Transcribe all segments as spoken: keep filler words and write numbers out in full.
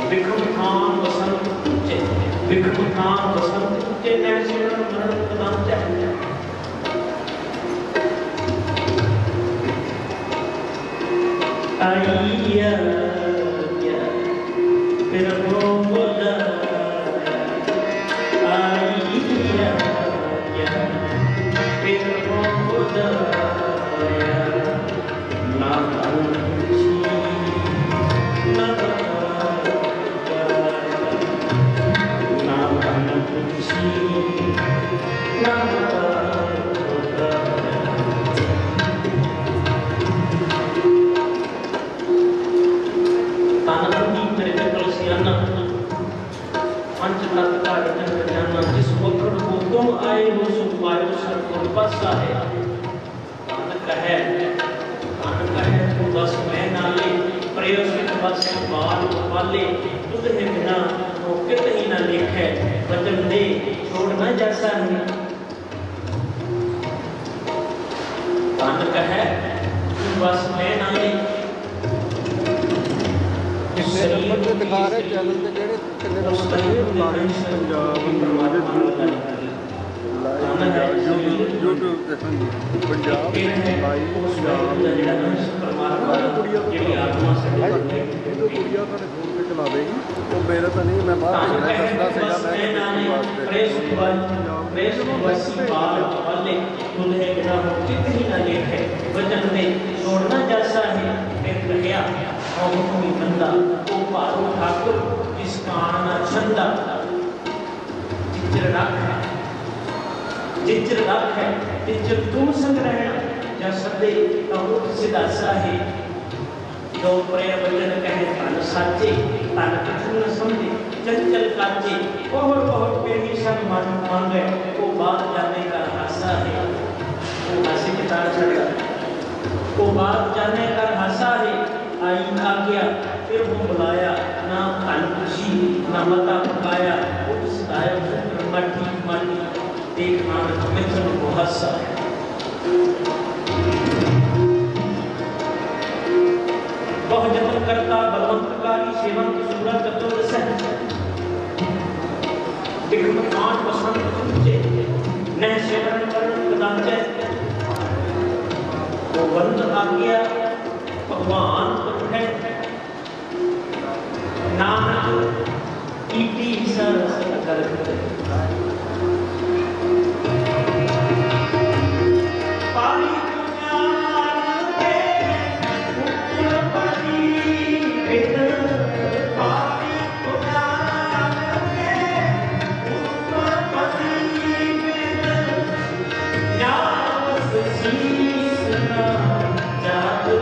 विक्रम खान बसंत पूजे विक्रम खान बसंत पूजे नैसिमरन मरण प्रदान चाहिए आइया या फिर वो बोला आइया या फिर वो बोला ना आए हो सुखवायो सतगुर पासा है नानक है नानक है तू बस मैं नाले प्रयोसित बस बाल वाले तुझ है बिना मौके कहीं ना लिखे वचन दे छोड़ना जैसा है नानक है तू बस मैं नाले नंबर पे दिखा रहे चैनल पे जेड़े कितने नंबर पे लाइन पंजाब यूट्यूब ते पंजाब लाइव कुड़िया तो कुड़िया तो फोन पे चला देगी तो मेरा तो नहीं मैं बाहर दसना सीगा मैं छोड़ना जैसा है रहा हुक्मी बंदा ओ भारो ठाकुर जिस कान ना छंदा जिचर रख है जिचर रख है जिचर तुम संग रहना जा सदे अमुत सिदासा है जो प्रेम वचन कहे तन साचे तन किछु न समझे चंचल काचे बहुत बहुत प्रेमी सब मन मांगे वो बात जाने का हासा है वो हासे के तार छड़ा वो बात जाने का हासा है आई आ गया फिर वो बुलाया ना कान खुशी ना मता पकाया वो सताया फिर मट्टी माटी देखना मित्र को हंसा वह जतन करता बलवंतकारी सेवंत सूरत चतुर्दश विक्रम खान बसंत पूजे नह सेवन करण कदाचे वो बंद आ गया भगवान है नानक ईटी सरस करते पारी ज्ञान के उपपति वेद पारी ज्ञान के उपपति वेद न्यास शीसना जादू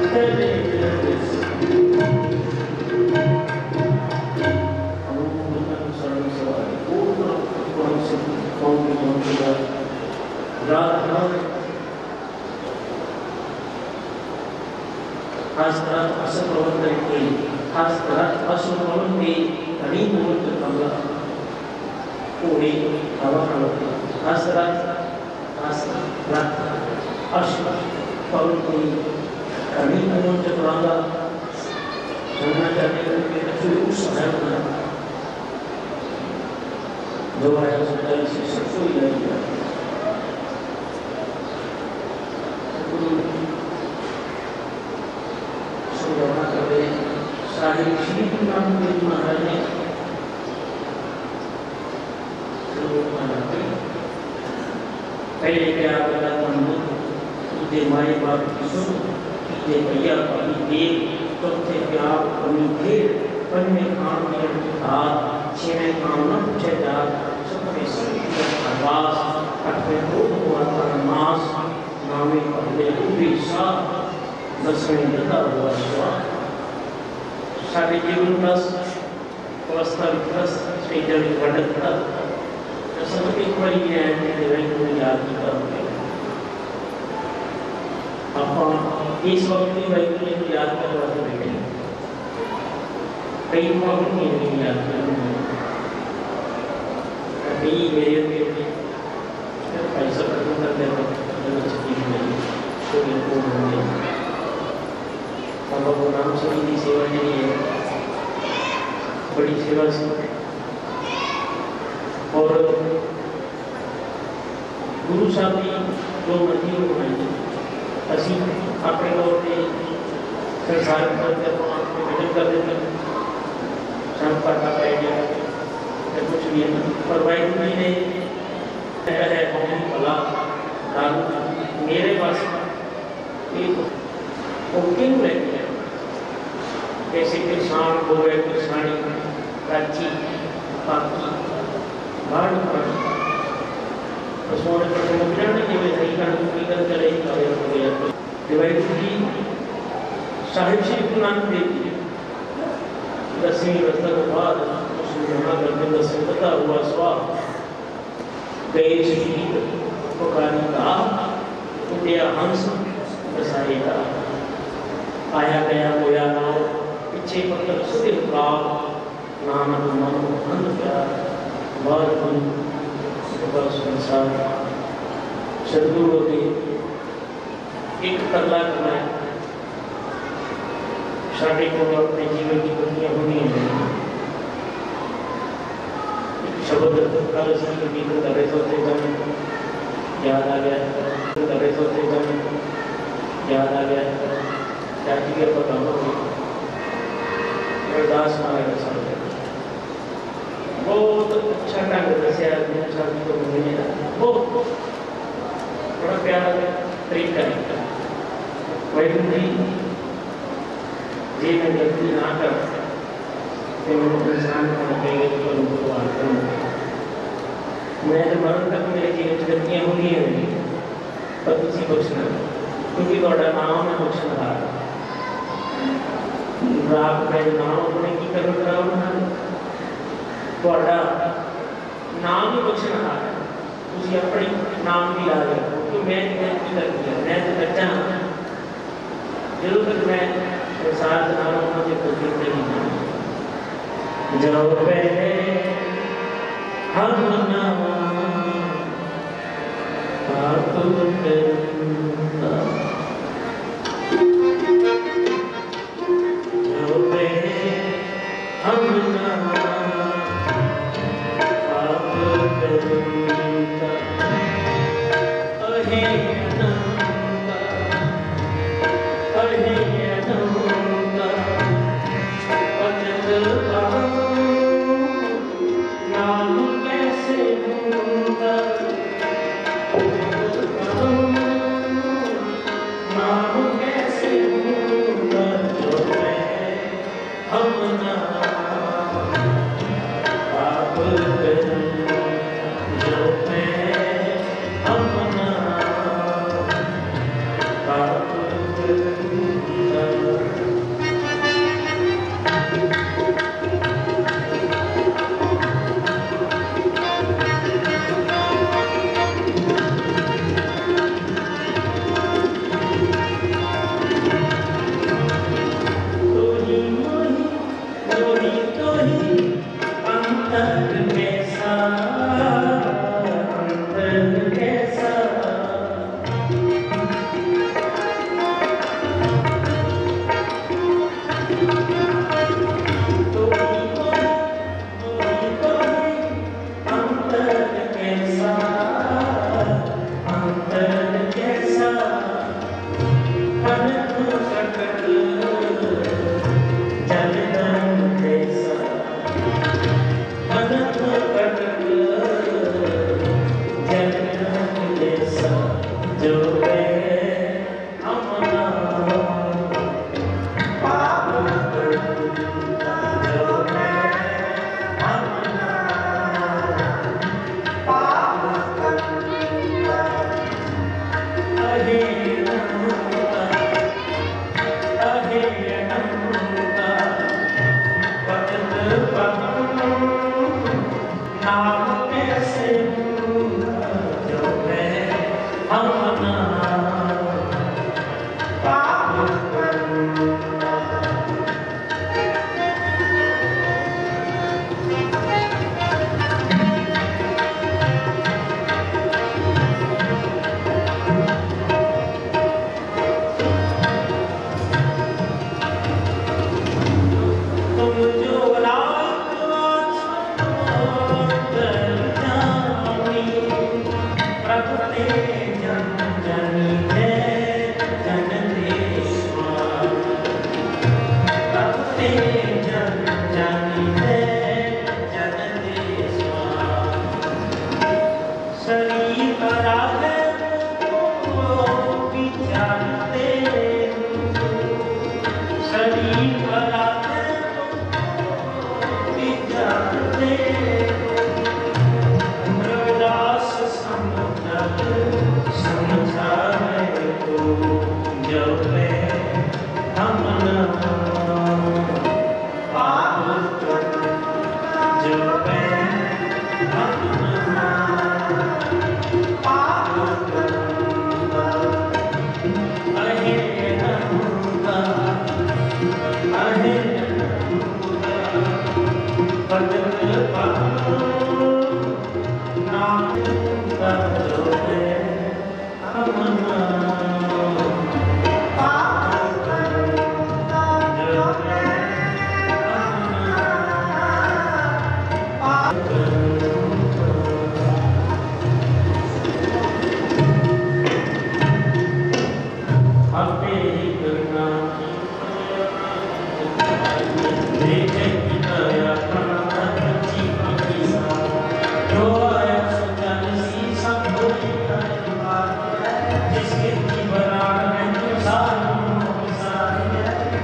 नाम कैसे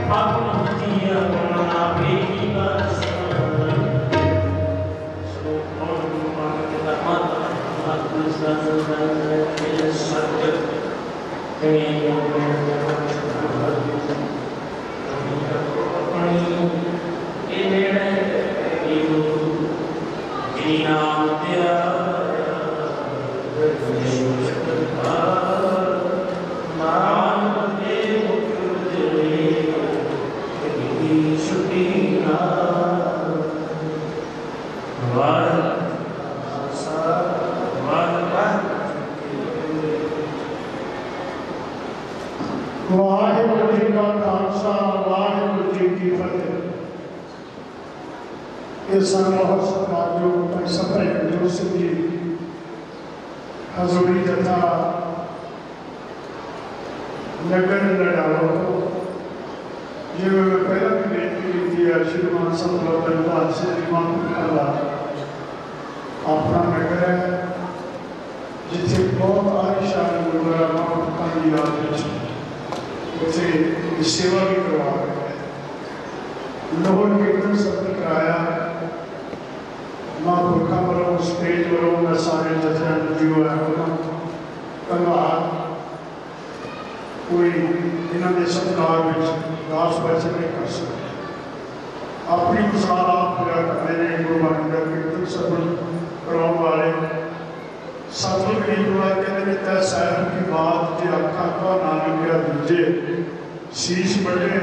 वाहिगुरू जी का खालसा वाहिगुरू जी की फतेह। इस बहुत सत्कारयोग भाई सफाई गुरु सिंह जी हजूरी जथा नगर लड़ाओ जिम्मे मैं पहला भी बेनती की है श्रीमान संत श्रीमान का अपना नगर है जिथे बहुत आलिशान गुरुद्वारा माता की याद उसे सेवा भी करवा रहे हैं। लोगों ने कीर्तन सत्र कराया माँ पुरखा वालों स्टेज वालों मैं सारे जथेबंदी होया धन्यवाद। कोई इन्होंने सत्कार में दास बचन नहीं कर सकते। अपनी मिसाल आप पूरा करते हैं गुरबाणी का कीर्तन सत्र कराने वाले सतगुरु गरीब गुरु कहते हैं तय साहब की बात जो अखा का नाम मेरा दीजे शीश बड़े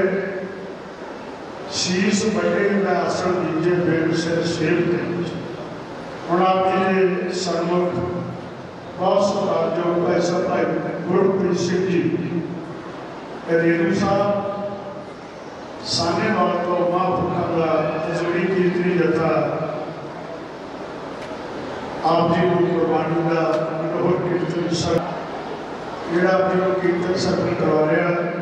शीश बड़े मैं आसन दीजे बेन सिर सेव दे। हम आप जी सन्मुख बहुत सत्कार जो पैसा भाई गुरप्रीत सिंह जी रेणु साहब सानेवाल तो महापुरखा का हजूरी कीर्तनी जथा आप जी को गुरबाणी का मनोहर कीर्तन सर जोड़ा आप जी कीर्तन सत्र करवा रहा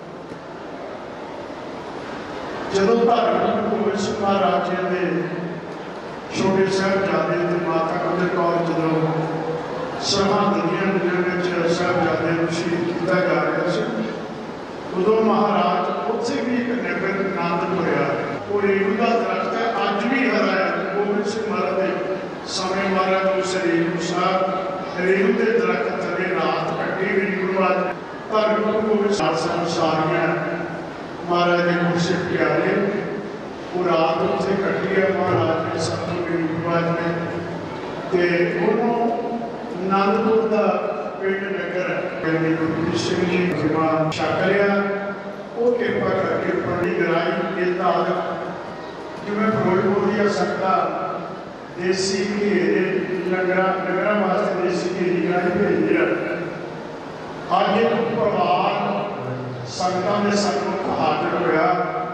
जो धार्मिक गोबिंद सिंह महाराज जी के छोटे साहबजादे माता गुजर कौर जो सरहद दियां साहबजादे शहीद किया जा रहा है उदों महाराज उत्थे भी एक नगर आनंद होया वो रेणु का दरख्त है अज भी हरा है। गोबिंद सिंह महाराज समय महाराज उस रेणु साहब रेणु के दरख्त थले रात कटी भी गुरुवार पर गोबिंद साहब सारियां महाराज के गुरसिख प्यारे वो रात उत्थे कटी है महाराज ने सतगुरु गुरुवार ने ते उन्होंने आनंदपुर का पिंड नगर है गुरप्रीत सिंह जी खिमा छक लिया वो कृपा करके पंडी गराई ये ताल जिम्मे फिरोजपुर दिया सकता देसी घेरे लंगर नगर वास्ते देसी घेरी गराई भेज दिया। अज एक परिवार संगतां दे सन्मुख हाजिर होया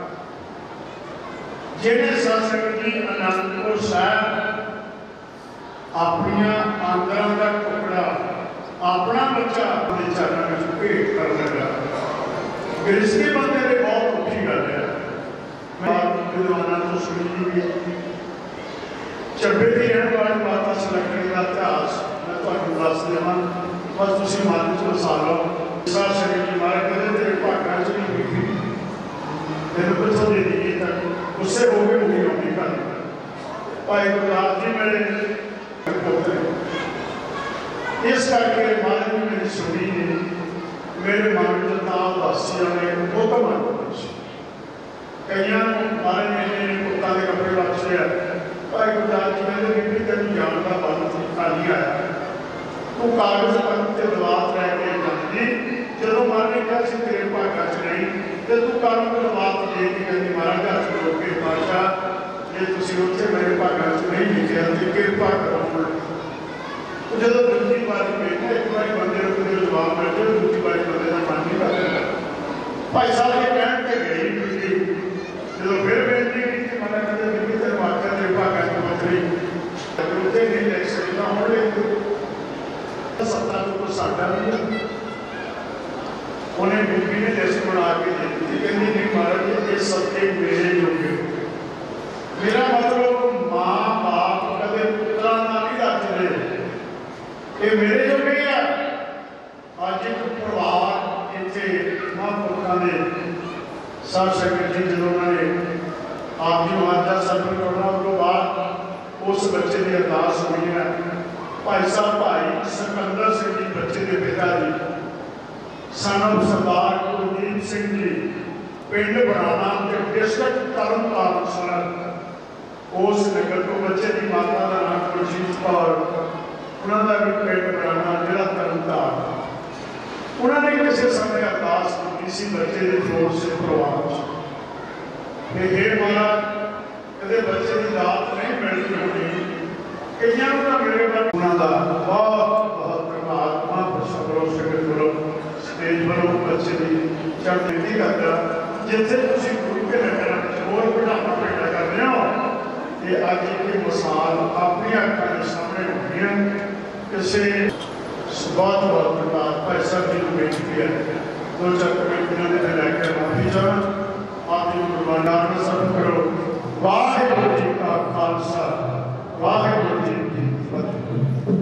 जिहड़े सत्संग जी आनंदपुर साहब अपनिया आंदरां दा टुकड़ा अपना बच्चा अपने चरणों में भेंट कर लगा। गृहस्थी बंदे ने बहुत औखी गल है। मैं विद्वाना तो सुनी भी चब्बे की रहने वाली माता सुलगनी का इतिहास मैं तुहानू दस देवां बस तुसीं मन च वसा लो। साहब शरीर जी महाराज कहते तेरे भागां च नहीं बीती तेन कित्थों दे दईए तक गुस्से हो गए मुड़ी आउंदी घर भाई गुरदास जी मेरे इस करके महाराज ने मेरी सुनी ने मेरे मन में ना उदासी आने वो तो मन कई महाराज ने पुत्ता के कपड़े बख्शे भाई गुरदास जी कहते बीबी तेन जान का बंद खाली आया तू कागज पन से दवात लैके जाती जो महाराज ने कहा तेरे भागा च नहीं तो तू काम को दवात दे के कहती महाराज हथ जोड़ के बादशाह जे तुम उत्थे मेरे भागा च नहीं लिखिया तो कृपा करो। जो दूसरी बारी बेटा एक बार बंदे को जवाब मिल जाए दूसरी बारी बंदे का मन नहीं करता। भाई साहब ये कहन के गई बीबी जो फिर बेनती की मना कहते बीबी तेरे वाक्य तेरे भागा की बदली उत्थे नहीं ले सकता हूँ ले सत्ता को साडा भी उन्हें बीबी ने लिस्ट बना के दे दी कहती नहीं महाराज ये सत्ते मेरे योग्य मेरा मतलब माँ बाप कदे पुत्रा ना नहीं रखते ये मेरे जो नहीं है। अज एक परिवार इतने महापुरखों ने साध संगत जी जो उन्होंने आपकी माता सर्वन करना तो बाद उस बच्चे की अरदास हुई है। भाई साहब भाई सिकंदर सिंह जी बच्चे के पिता जी सन ऑफ सरदार कुलदीप सिंह जी पिंड बनाना के डिस्ट्रिक्ट तरनताਰਨ सर उस नगर को बच्चे की माता का नाम गुरजीत कौर उन्होंने भी पिंड बनाना जिला तरनताਰਨ उन्होंने किसी समय अरदास की बच्चे के जोर से प्रभाव हे महाराज कदे बच्चे की दात नहीं मिलती होनी कईयां का मेरे पर उन्होंने बहुत बहुत परमात्मा सगरों संगत वालों स्टेज वालों बच्चे की चढ़ नहीं करता जिथे तुम गुरु के नगर होर बढ़ावा पैदा करते हो ये अज की मिसाल अपनी अखा के सामने होनी है किसी बहुत बहुत धन्यवाद भाई साहब जी बेनती है दो चार कमेटियां ने लैके माफी चाह आप जी गुरबाणी सब करो वाहिगुरू जी का खालसा वाहिगुरू जी की फतेह।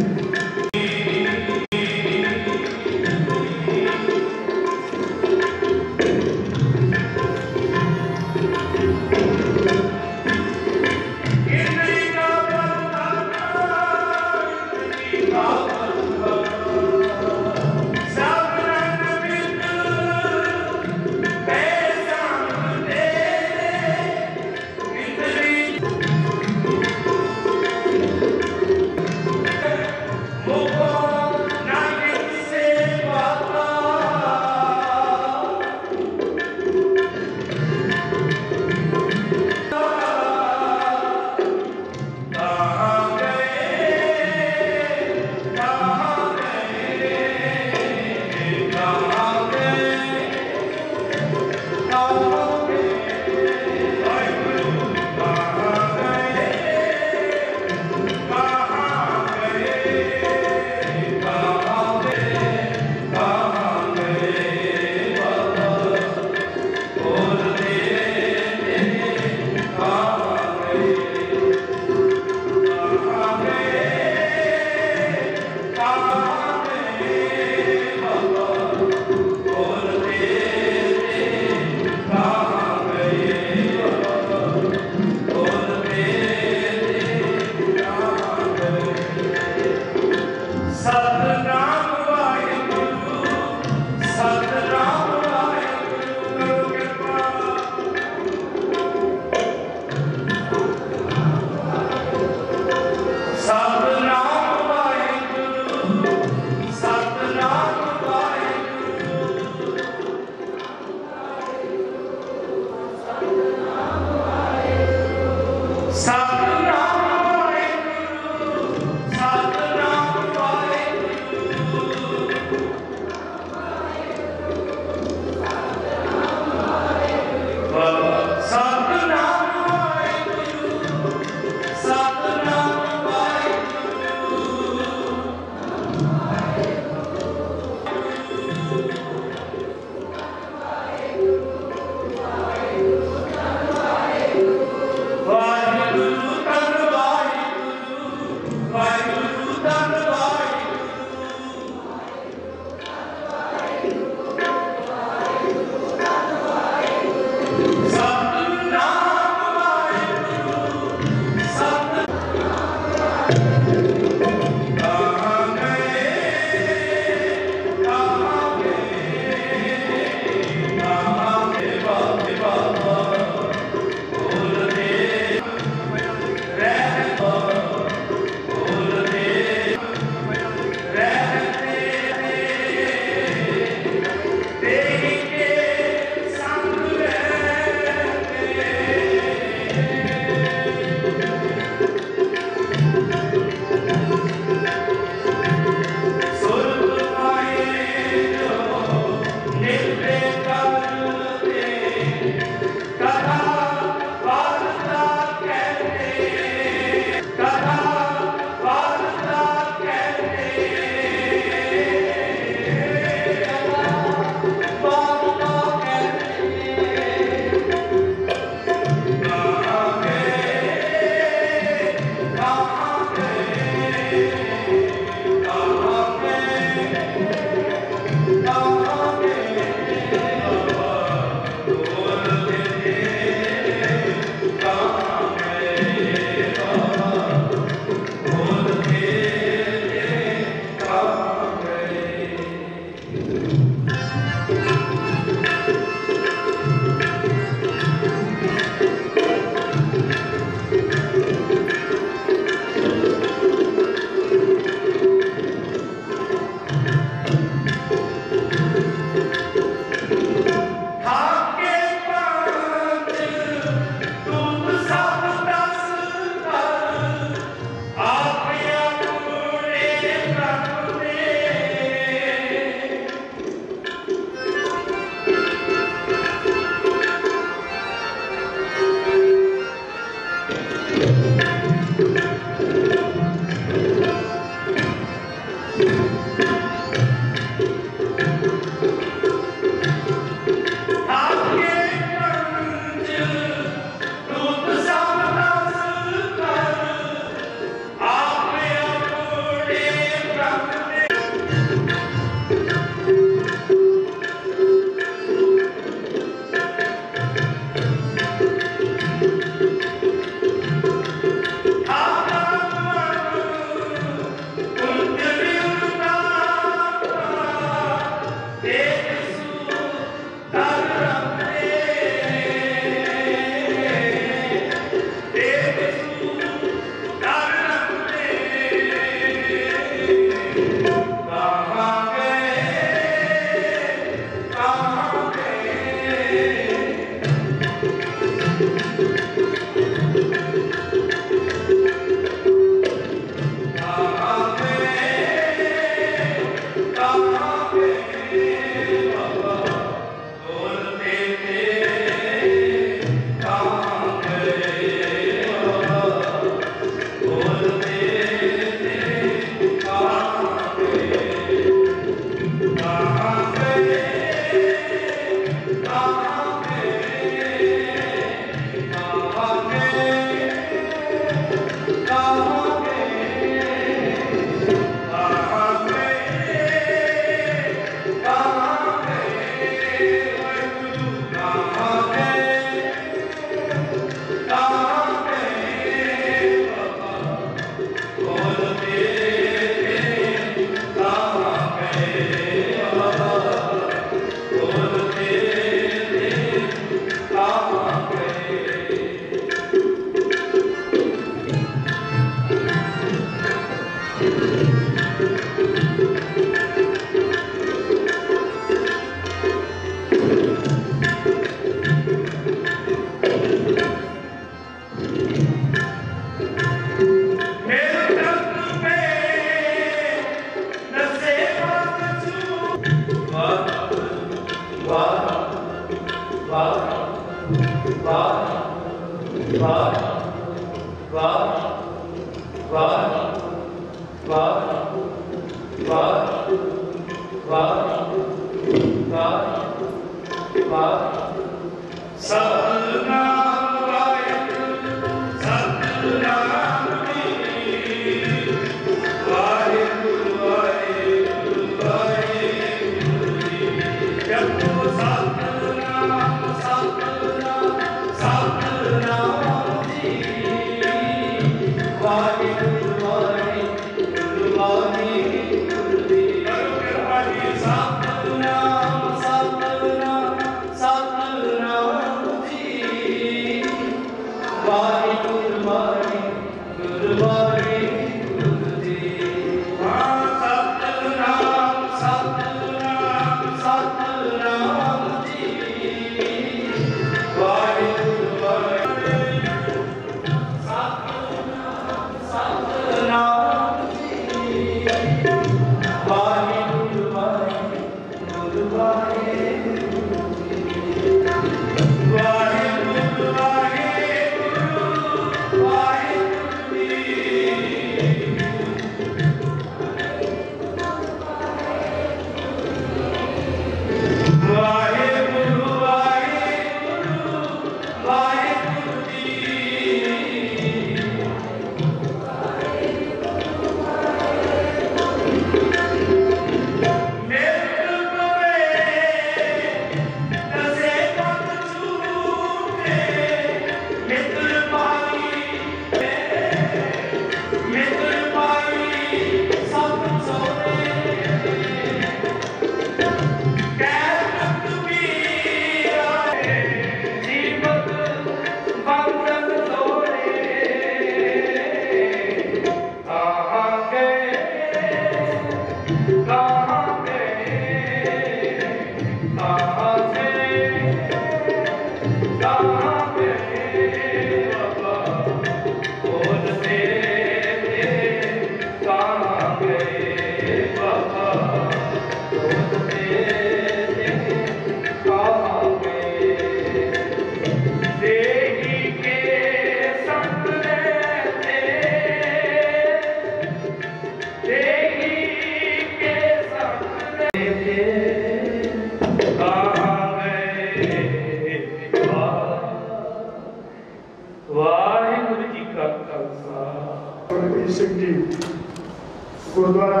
गुरुद्वारा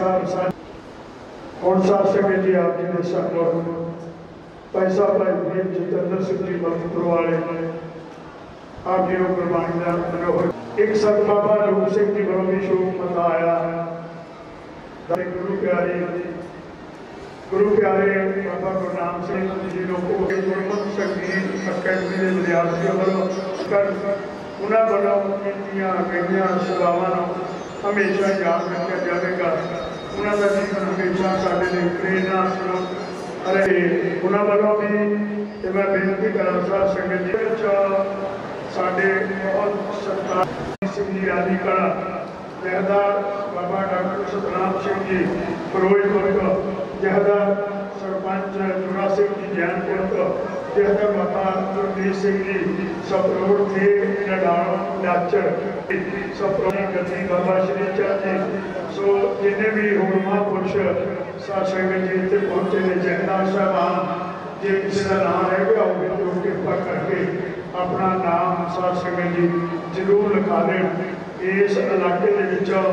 और साथ संगत जी आप जी ने सब पैसा भाई भीम जितेंद्र सिंह जी बलपुर वाले आप जी गुरबाणी का मनोहर एक सत बाबा रूप सिंह जी वालों भी शोक मता आया गुरु प्यारे गुरु प्यारे बाबा गुरनाम सिंह जी को गुरमत संगीत अकैडमी के विद्यार्थियों वालों उन्होंने वालों गई सेवावां हमेशा याद रखा जाएगा। उन्होंने जीवन हमेशा साढ़े लिए प्रेरणा अरे उन्होंने वालों भी मैं बेनती करा साध संगत जी साढ़े बहुत सत्कार सिंह जी आदि कला जहदार बाबा डॉक्टर सतनाम सिंह जी फिरोजपुर जहदार सरपंच जुड़ा सिंह जी जैनपुर जहदार बाबा गुरमीत सिंह जी सपरोड़ थे नडाल डाचर सपरोड़ी गति बाबा श्री चंद जी सो जिन्हें भी होर महापुरुष साध संगत जी इतने पहुंचे ने जहदार साहबान जे किसी का नाम रह गया होगी तो कृपा करके अपना नाम साध संगत जी जरूर लिखा लें इस इलाके के विचों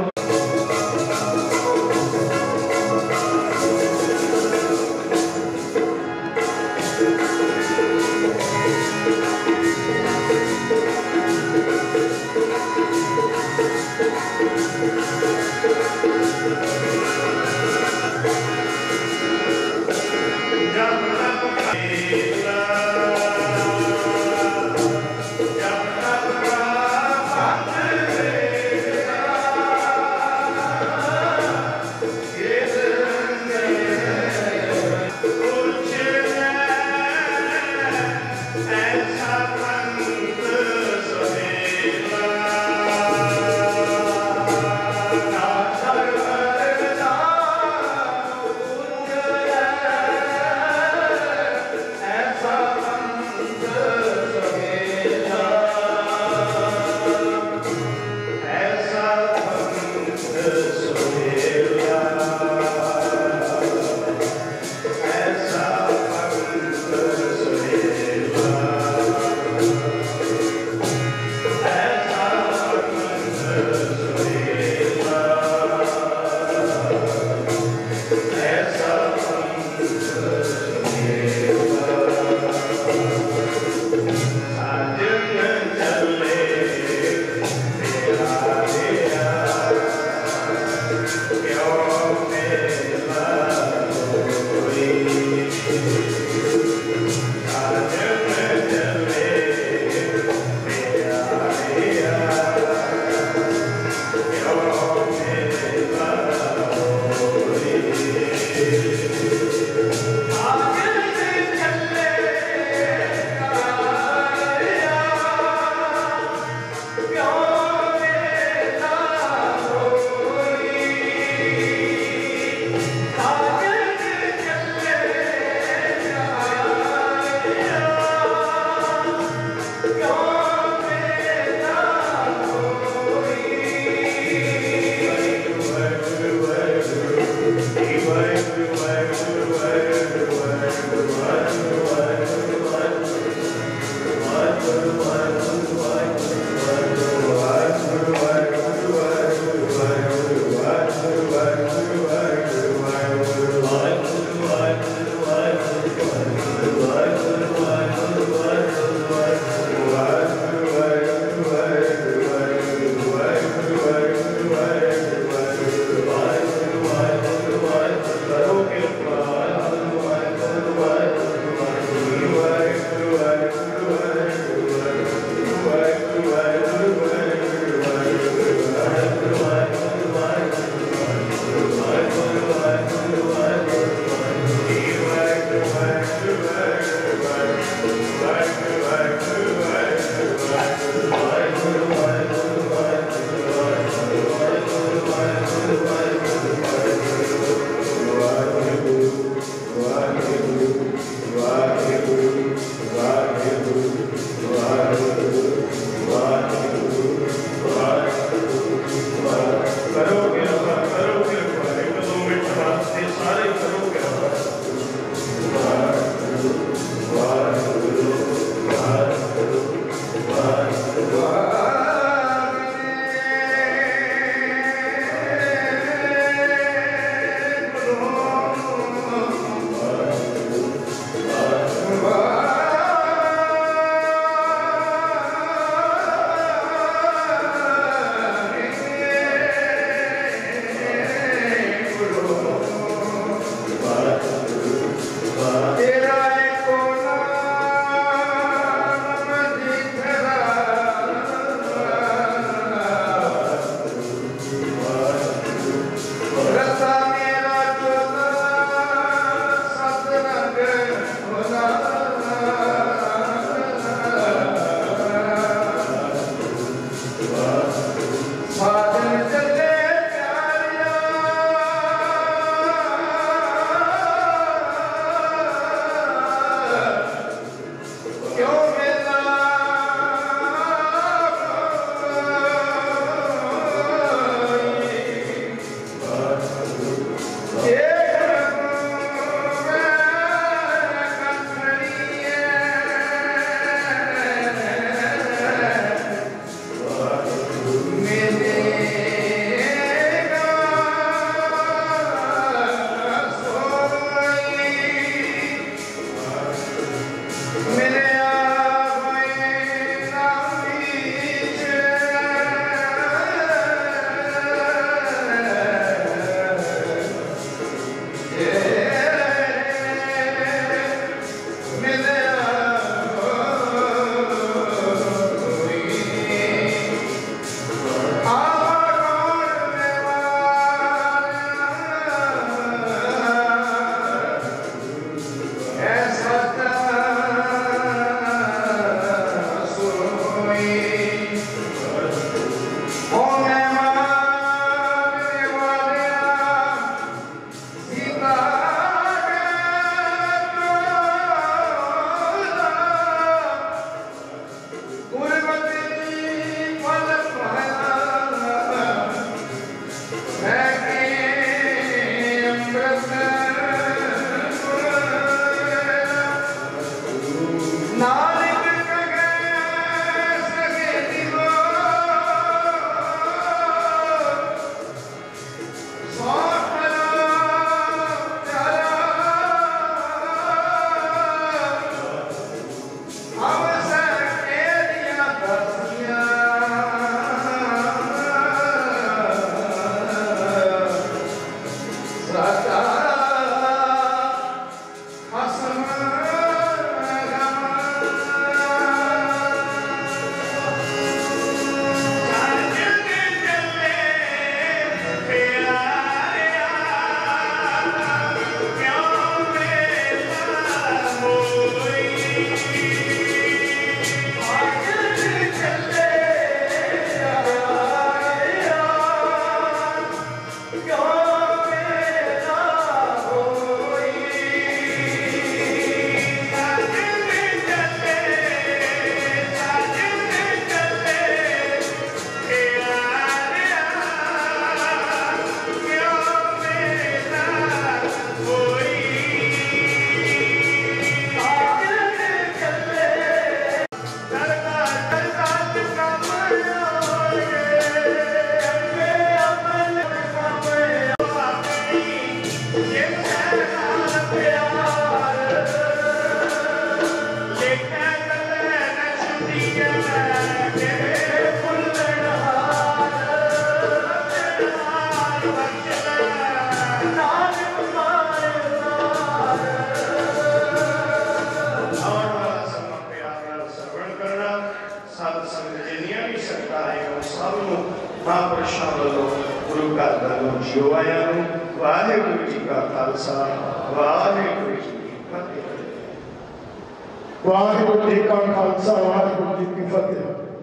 वालों गुरु घर वालों जियो आया वाहिगुरू जी का खालसा वाहिगुरू जी की फतेह। वाहिगुरू जी का खालसा वाहिगुरू जी की फतेह।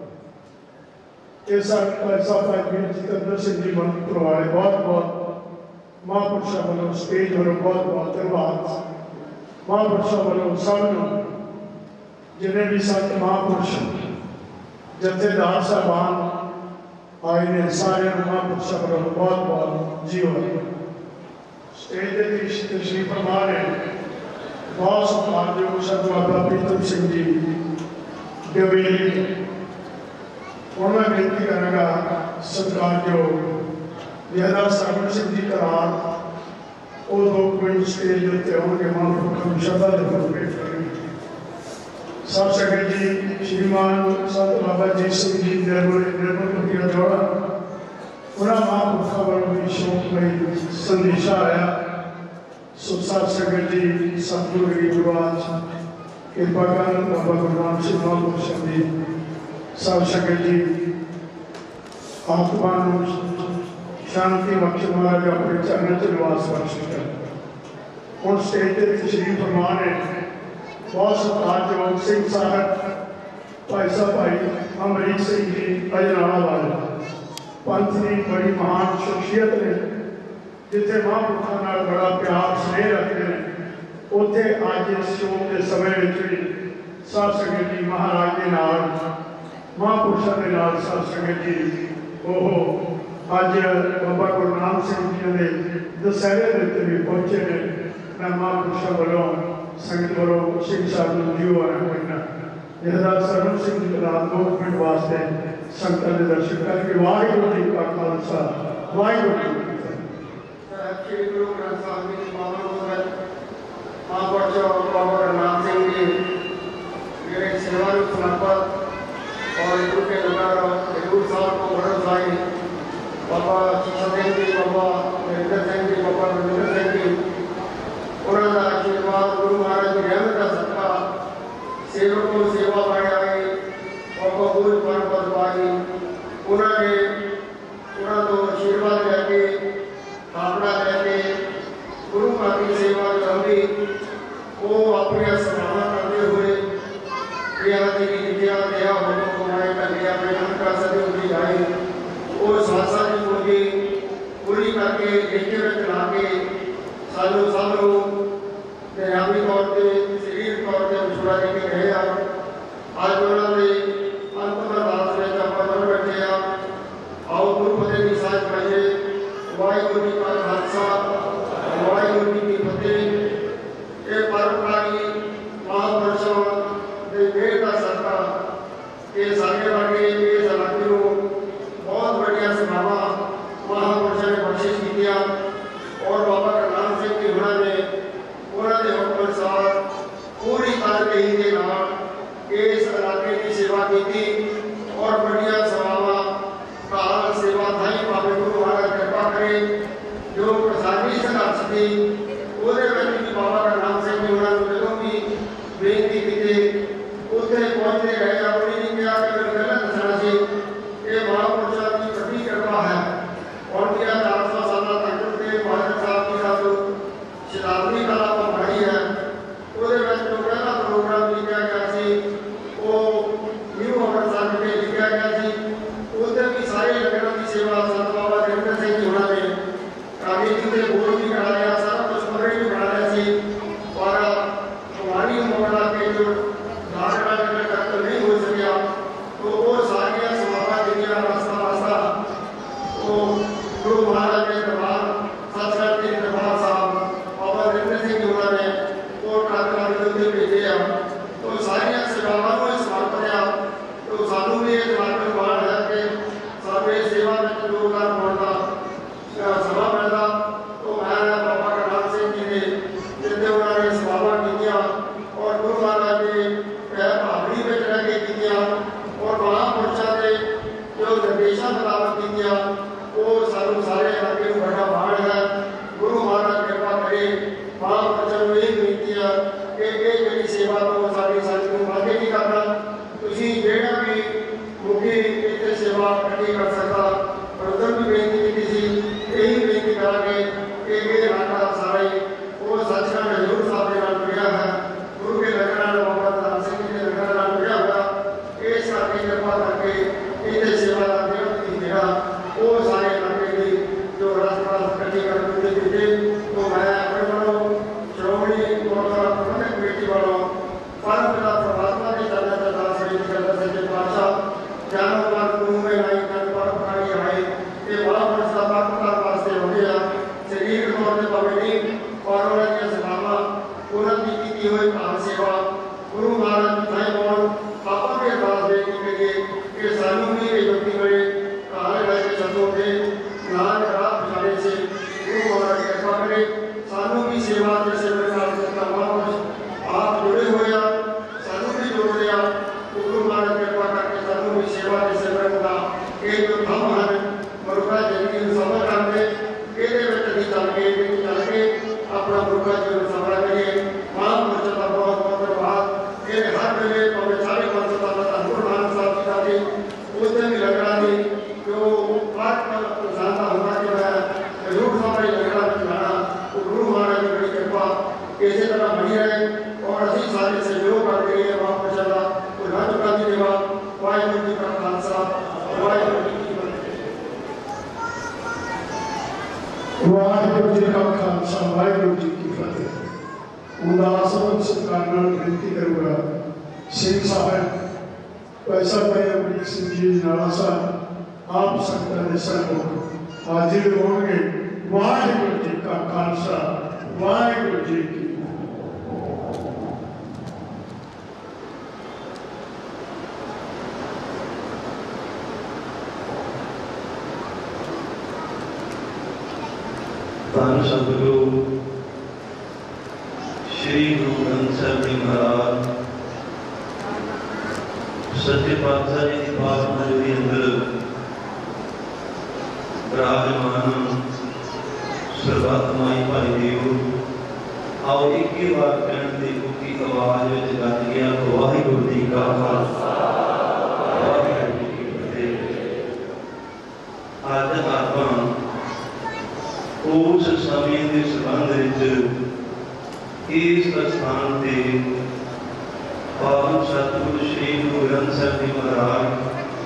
इस ऐसा भाई जितेंद्र सिंह जी मन करवाए बहुत बहुत महापुरुषों वालों स्टेज वालों बहुत बहुत धन्यवाद। महापुरुषों वालों सब जिन्हें भी संत महापुरुष जथेदार साहबान आए ने सारे महापुरुषों वालों बहुत बहुत जीव स्टेज के तशरीफ फरमा रहे बहुत सत्कारयोग संत बाबा प्रीतम सिंह जी डवेली और मैं बेनती करूँगा सत्कारयोग जथेदार सरवण सिंह जी करार वो लोग कोई स्टेज उत्ते होंगे महापुरुषों को श्रद्धा भेंट करेंगे। सब संगत जी श्रीमान संत बाबा जी सिंह जी निर्मल निर्मल कुटिया जोड़ा उन्होंने महापुरुषों वालों की शोकमयी संदेशा आया। सो सब संगत जी सतगुरु गरीबवाज कृपा कर बाबा गुरनाम सिंह महापुरुषों की सब संगत जी आत्मा शांति बख्श महाराज अपने चरणों च निवास बख्श कर। हम स्टेज के तशरीफ फरमा ने बहुत सत्कारयोग सिंह साहब भाई साहब भाई अमरीक सिंह जी अजनाला वाले पंथ की बड़ी महान शख्सियत ने जिथे महापुरुषों नाल बड़ा प्यार स्नेह रखते हैं उत्थे अज इस शोक के समय भी सब संगत जी महाराज के नाल महापुरुषों के नाल सब संगत जी ओह अज बाबा गुरनाम सिंह जी के दशहरे के उत्ते भी पहुंचे ने। मैं महापुरुषों वालों संगत वालों सिंह साहब को जीव आना करना जथेदार सरवण सिंह जी का दो मिनट वास्ते संगत के दर्शन करके वाहिगुरू जी का खालसा वाहिगुरू जी की फतेह। श्री गुरु ग्रंथ साहिब जी महापुरुष महापुरुषों बाबा गुरनाम सिंह जी मेरे सेवा को समर्पित और गुरु के नगर हजूर साहब को बड़ा साई बाबा शीशा सिंह जी बाबा नरेंद्र सिंह जी बाबा नरेंद्र सिंह जी उन्होंने आशीर्वाद गुरु महाराज की रहमत का सदका सेवक को सेवा पाई आई बाबा गुरु पर पद पाई उन्होंने उन्होंने तो आशीर्वाद लेके अपना लेके गुरु का की सेवा करनी वो अपनी सभावना करते हुए क्रिया की विद्या दया होने को माए करके अपने मन का सदी उठी आई और सासा की पूरी पूरी करके देखे में चला के सालों सालों निरामी तौर पर शरीर तौर पर विछड़ा लेके गए आप आज उन्होंने अंत में दास में जब बदल बैठे आप आओ गुरु फतेह की साथ बजे वाहिगुरू जी का खालसा वाहिगुरू जी की फतेह। ये परोपकारी महापुरुषों के मेल का सदका ये सारे वर्गे ये सलाहियों बहुत बढ़िया सभावा महापुरुषों ने बख्शिश की दिया और बाबा गुरनाम सिंह जी उन्होंने उन्होंने हुक्म साथ पूरी ताकत के नाल इस इलाके की सेवा की थी और बढ़िया सभावा काल सेवा थाई बाबे गुरु महाराज कृपा करे जो प्रसादी संघर्ष थी ਉਹਦੇ ਵਿੱਚ ਵੀ ਬਾਬਾ ਗੁਰਨਾਮ ਸਿੰਘ ਜੀ ਉਹਨਾਂ ਨੂੰ ਜਦੋਂ ਵੀ ਬੇਨਤੀ ਕੀਤੀ ਉੱਥੇ ਪਹੁੰਚਦੇ ਰਹੇ ਆਪਣੀ ਨਹੀਂ ਕਿਹਾ ਕਿ ਮੈਨੂੰ ਪਹਿਲਾਂ ਦੱਸਣਾ ਸੀ ਇਹ ਮਹਾਂਪੁਰਸ਼ਾਂ ਦੀ ਵੱਡੀ ਕਿਰਪਾ ਹੈ। और मेरा चार सौ साल तक के महाराज साहब की का जो शताब्दी का ਆਪਾਂ ਬਣਾਈ ਹੈ ਉਹਦੇ ਵਿੱਚ ਜੋ ਪਹਿਲਾ ਪ੍ਰੋਗਰਾਮ ਲਿਖਿਆ ਗਿਆ ਸੀ ਉਹ ਨਿਊ ਅੰਮ੍ਰਿਤਸਰ ਵਿੱਚ ਲਿਖਿਆ ਗਿਆ ਸੀ ਉਹਦੇ ਵੀ ਸਾਰੇ ਲੰਗਰਾਂ ਦੀ ਸੇਵਾ ਸੰਤ ਬਾਬਾ ਨਰਿੰਦਰ ਸਿੰਘ ਜੀ ਉਹਨਾਂ ਨੇ ਕਾਗਜ਼ ਤੇ ਬੋਰਡ ਵੀ ਕਰਾਇਆ ਸਾਰਾ ਕੁਝ ਮਰੇ ਵੀ ਬਣਾਇਆ ਸੀ और हमारी उम्र के जो धारणा में तक नहीं हो सकिया तो वो सारियां सभावां जिन्नियां रास्ता रास्ता तो गुरु महाराज के दरबार सतसंग के दरबार साहब बाबा नरेंद्र सिंह जी उन्होंने कोट काकड़ा के उत्ते भेजे आ तो सारियां सेवावां को समर्पित आ तो सानू भी एक लाभ मान है कि सारे सेवा में योगदान पाउण दा समा मिलदा तो मैं बाबा गुरनाम सिंह जी ने जिते उन्होंने सभावां कीतियां और गुरु महाराज ने भावनी में रह के कीतियां और महापुरुषों के जो निर्देशों मुताबिक कीतियां वो सानू सारे इलाके को बड़ा मान है। गुरु महाराज कृपा करे महापुरुषों को यही बेनती है कि ये जी सेवा तो सारी संगत को आगे नहीं करना तुसीं जेड़ा भी मुखी इतने सेवा इकट्ठी कर सकता पर उधर भी बेनती जी ਨੂੰ ਸਬਰ ਕਰਦੇ ਇਹਦੇ ਵਿੱਚ ਅਸੀਂ ਚੱਲ ਕੇ ਵਿੱਚ ਚੱਲ ਕੇ ਆਪਣਾ ਗੁਰੂਆਂ ਜੀ ਨੂੰ ਸਬਰ ਕਰੀਏ। ਮਹਾਂਪੁਰਸ਼ਾਂ ਦਾ ਬਹੁਤ ਬਹੁਤ ਧੰਨਵਾਦ। ਇਹ ਹਰ ਵੇਲੇ ਭਾਵੇਂ ਸਾਰੇ ਪੰਜ ਸਾਲਾਂ ਦਾ ਗੁਰੂ ਨਾਨਕ ਸਾਹਿਬ ਜੀ ਦਾ ਵੀ ਉਸ ਦਿਨ ਵੀ ਲੱਗਣਾ ਸੀ ਕਿ ਉਹ ਪਾਠ ਇਨਸਾਨ ਦਾ ਹੁੰਦਾ ਕਿ ਮੈਂ ਜ਼ਰੂਰ ਸਮਾਂ ਲੱਗਣਾ ਵਿੱਚ ਜਾਣਾ। ਉਹ ਗੁਰੂ ਮਹਾਰਾਜ ਦੀ ਬੜੀ ਕਿਰਪਾ ਇਸੇ ਤਰ੍ਹਾਂ ਬਣੀ ਰਹੇ ਔਰ ਅਸੀਂ ਸਾਰੇ ਸਹਿਯੋਗ ਕਰਦੇ ਰਹੀਏ। ਮਹਾਂਪੁਰਸ਼ਾਂ ਦਾ ਕੋਈ ਨਾ ਚੁੱਕਾ ਦੀ ਦੇਵਾ। ਵਾਹਿਗੁਰੂ ਜੀ ਕਾ ਖਾਲਸਾ ਵਾਹਿਗੁਰੂ ਜੀ ਕੀ ਫਤਿਹ। ਵਾਹਿਗੁਰੂ ਜੀ ਕਾ ਖਾਲਸਾ ਵਾਹਿਗੁਰੂ ਜੀ ਕੀ ਫਤਿਹ। ਉਦਾਸਨ ਸਤਿਕਾਰ ਨਾਲ ਬੇਨਤੀ ਕਰੂੰਗਾ ਸਿੰਘ ਸਾਹਿਬ ਪੈਸਾ ਪਏ ਅਮਰੀਕ ਸਿੰਘ ਜੀ ਨਾਲਾ ਸਾਹਿਬ ਆਪ ਸੰਗਤਾਂ ਦੇ ਸਨਮੁਖ ਹਾਜ਼ਰ ਹੋਣਗੇ। ਵਾਹਿਗੁਰੂ ਜੀ ਕਾ ਖਾਲਸਾ ਵਾਹਿਗੁਰੂ ਜੀ ਕੀ ਧੰਨ ਸਤਿਗੁਰੂ श्री गुरु ग्रंथ साहिब जी महाराज सच्चे पातशाह जी की पावन हजूरी अंदर विराजमान सरबत माई भाई देव आओ एक ही बार कहने की उनकी आवाज में गज गया तो वाहिगुरू जी का खालसा वाहिगुरू जी की फतेह। अज आपां उस समय के संबंध विच इस स्थान से पावन सतगुरु श्री गुरु ग्रंथ साहिब जी महाराज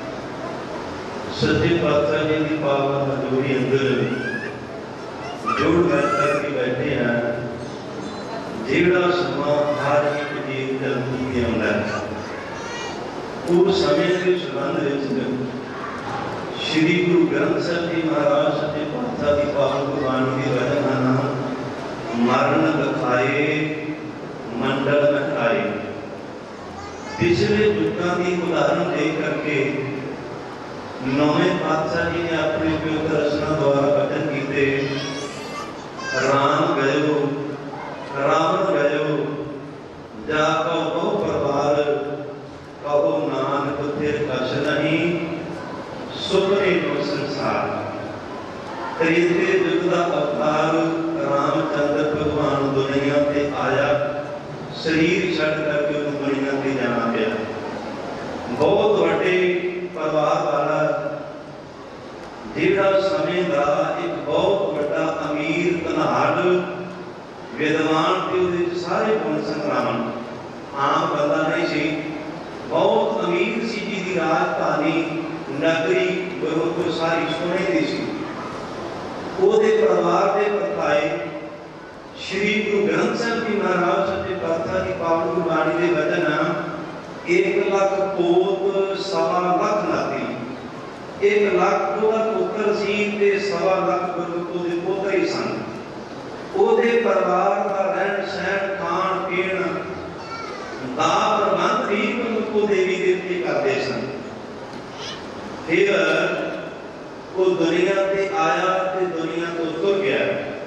सच्चे पातशाह जी की पावन हजूरी अंदर जुड़ बैठ करके बैठे हैं। जिहड़ा समा हर एक जीव जल्दी के आउंदा है उस समय के संबंध विच श्री गुरु ग्रंथ साहिब जी महाराज सच्चे पातशाह की पावन गुरबाणी की वजह नाल मरण लखाए मंडल लखाए। पिछले युगों की उदाहरण दे करके नौवें पातशाह जी ने अपने उपयोग रचना द्वारा कथन किए। राम गयो रावण गयो जा कहो परवार कहो नानक फिर कछ नहीं सुपने नो संसार। त्रेते युग का अवतार रामचंद्र भगवान दुनिया पे आया शरीर छड़ करके उन्होंने दुनिया पे जाना पाया। बहुत बड़े परिवार वाला जिहड़ा समय का एक बहुत बड़ा अमीर धनाड़ विद्वान थे उहदे सारे गुण संग्राम आम बंदा नहीं सी। बहुत अमीर सी जी की राजधानी नगरी गुरु सारी सोने की सी। ਉਹਦੇ ਪਰਿਵਾਰ ਦੇ ਪਰਤਾਏ श्री गुरु ग्रंथ साहिब जी महाराज सच्चे पातशाह की पावन गुरबाणी के वजह नाल एक लाख पोत सवा लाख नाती एक लाख ਉਹਦਾ ਪੁੱਤਰ ਸੀ ਤੇ सवा लाख ਗੁਰਮੁਖ ਦੇ ਪੁੱਤਰ ਹੀ ਸਨ। ਉਹਦੇ ਪਰਿਵਾਰ ਦਾ ਰਹਿਣ ਸਹਿਣ ਖਾਣ ਪੀਣ ਦਾ ਪ੍ਰਬੰਧ ਵੀ ਗੁਰਮੁਖ ਦੇਵੀ ਦੇਵਤੇ ਕਰਦੇ ਸਨ। ਫਿਰ वो दुनिया से आया ते दुनिया तो तुर गया।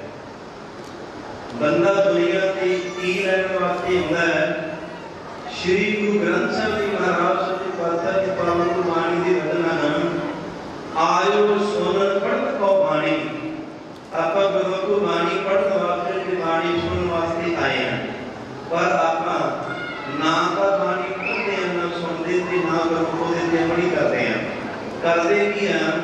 बंदा दुनिया से की रहने वास्ते होता है। श्री गुरु ग्रंथ साहिब जी महाराज सच्चे पातशाह की पावन गुरबाणी की वजह नाल आयो सुनन पढ़न को बाणी। आपा गुरमुख बाणी पढ़न वास्ते ते बाणी सुनन वास्ते आए हैं पर आपा ना का बाणी पढ़ते हैं ना सुनते थे ना गुरमुख दे अमली करते हैं। करते की हैं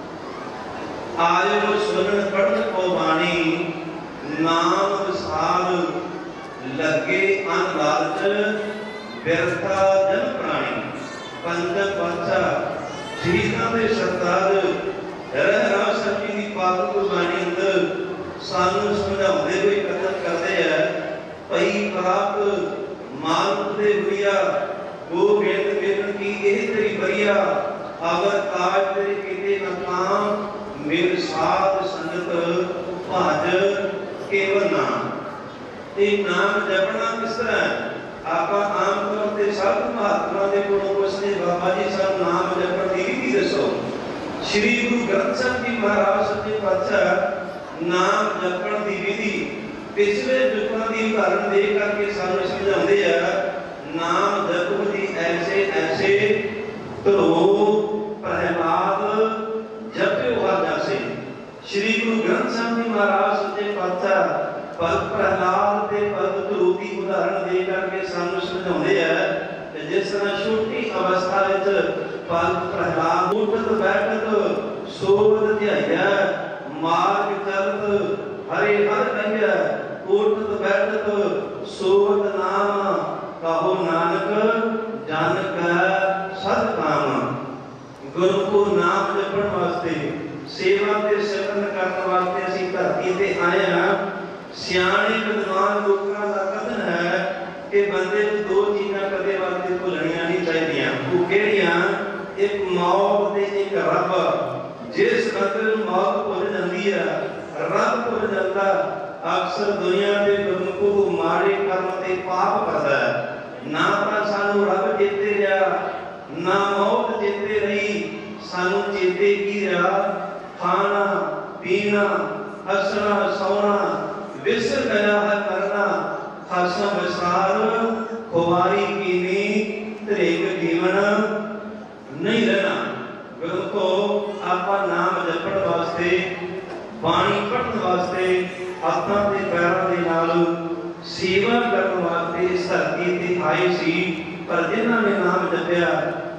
आयो सुनन पढ़न को बाणी नाम विसार लगे अन लालच व्यर्था जन प्राणी। पंच पातशाह शहीदां दे सरताज रहराज साहिब जी की पावन गुरबाणी अंदर सानू समझाउंदे होए कथन करते हैं भई प्राप्त मानव दे हुरिया गोबिंद बिन की एह तेरी बरिया अगर काज तेरे कीते न काम मेरे साथ संगत भज केवल नाम। ये नाम जपना किस तरह आप आम तौर पर सब महात्मा के कोलों पुछने बाबा जी सब नाम जपन की विधि दसो। श्री गुरु ग्रंथ साहिब जी महाराज सच्चे पातशाह नाम जपन की विधि पिछले युगों की उदाहरण दे करके सानू समझाते हैं। नाम जपो जी ऐसे ऐसे तो प्रहलाद जप्यो हर जासे श्री गुरु ग्रंथ साहिब जी महाराज सच्चे पातशाह भगत प्रहलाद के भगत रूप की उदाहरण दे करके सानू समझाते हैं कि जिस तरह छोटी अवस्था विच भगत प्रहलाद उठत बैठत सोवत ध्याया मार्ग चलत हरे हर कहिया उठत बैठत सोवत नाम कहो नानक जन का सद काम। गुरु को नाम जपण वास्ते सेवा ते सिमरन करने वास्ते असीं धरती ते आए हां। सियाणे विद्वान लोकां दा कथन है कि बंदे नूं दो चीज़ां कदे वास्ते भुलणियां नहीं चाहिदियां। वो किहड़ियां? एक मौत ते एक रब। जिस बंदे नूं मौत भुल जांदी है, रब भुल जांदा, अक्सर दुनिया दे गुरमुखों माड़े कर्म ते पाप करदा है। ना तां सानू रब चेते रहा, ना मौत चेते रही, सानू चेते की रहा? खाना पीना हसना सोना विसर गया है करना, खासा विसार खुवारी कीनी त्रेग जीवन नहीं रहना। गुरमुखो आपा नाम जपण वास्ते बाणी पढ़न वास्ते हाथां ते पैरां दे नाल सेवा करन वास्ते इस धरती ते आए सी। पर जिन्हां ने नाम जपया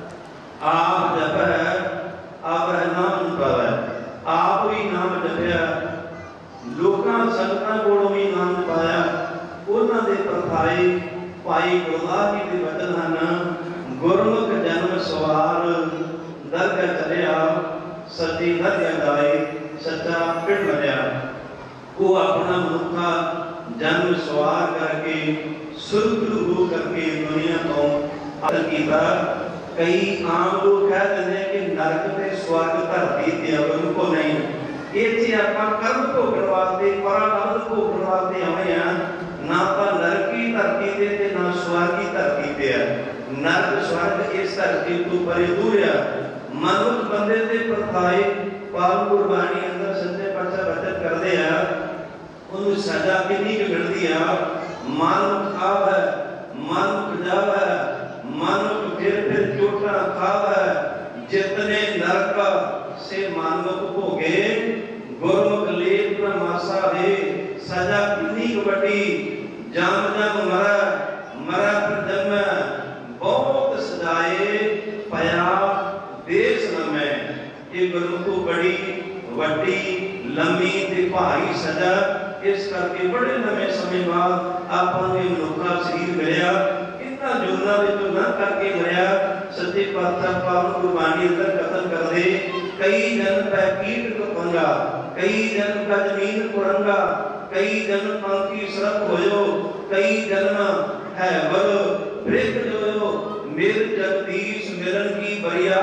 आप जपै आप नाम पावै, आप भी नाम जपया लोकां संगतां कोलों भी नाम पाया। उन्हां दे परथाए भाई गुरदास जी दे वचन हन। गुरमुख जन्म सवार दरगाह चलिया सच्ची दरगाह जाए सच्चा पिंड बनया। वो अपना मनुखा जन्म सवार करके सुरगुरु हो करके दुनिया तो अदल कीता। कई आम लोग कह देते कि नरक ते स्वर्ग धरती ते उनको नहीं, इत्थे आपां कर्म भोगण वास्ते परानंद भोगण वास्ते आए हां। ना तां नरकी धरती ते ते ना स्वर्गी धरती ते है। नरक स्वर्ग इस धरती तो परे दूर है। मनुष्य बंदे ते परथाए पावन गुरबाणी अंदर सच्चे पातशाह बचन करते हैं। उन्हें सजा कितनी मिलती है? मन खाव है, मन खजाव है, मन फिर फिर चोटा खाव है। जितने नरक से मानव भोगे गुरमुख लेप न मासा है। सजा कितनी बड़ी जाम जाम मरा मरा फिर जन्म बहुत सजाए पया देश नमे। ये गुरमुख बड़ी वड्डी लंबी ते भारी सजा। इस करके बड़े लंबे समय बाद आपां नूं मनुखा शरीर मिलिया। इन्हां जोनां विचों ना करके मरिया। सच्चे पातशाह पावन गुरबाणी अंदर कथन करदे कई जन्म पै कीट कपंगा, कई जन्म का जमीन कुरंगा, कई जन्म पंखी सरक होयो, कई जन्म है वर वृक्ष जोयो। मेर जगदीश मिलन की बरिया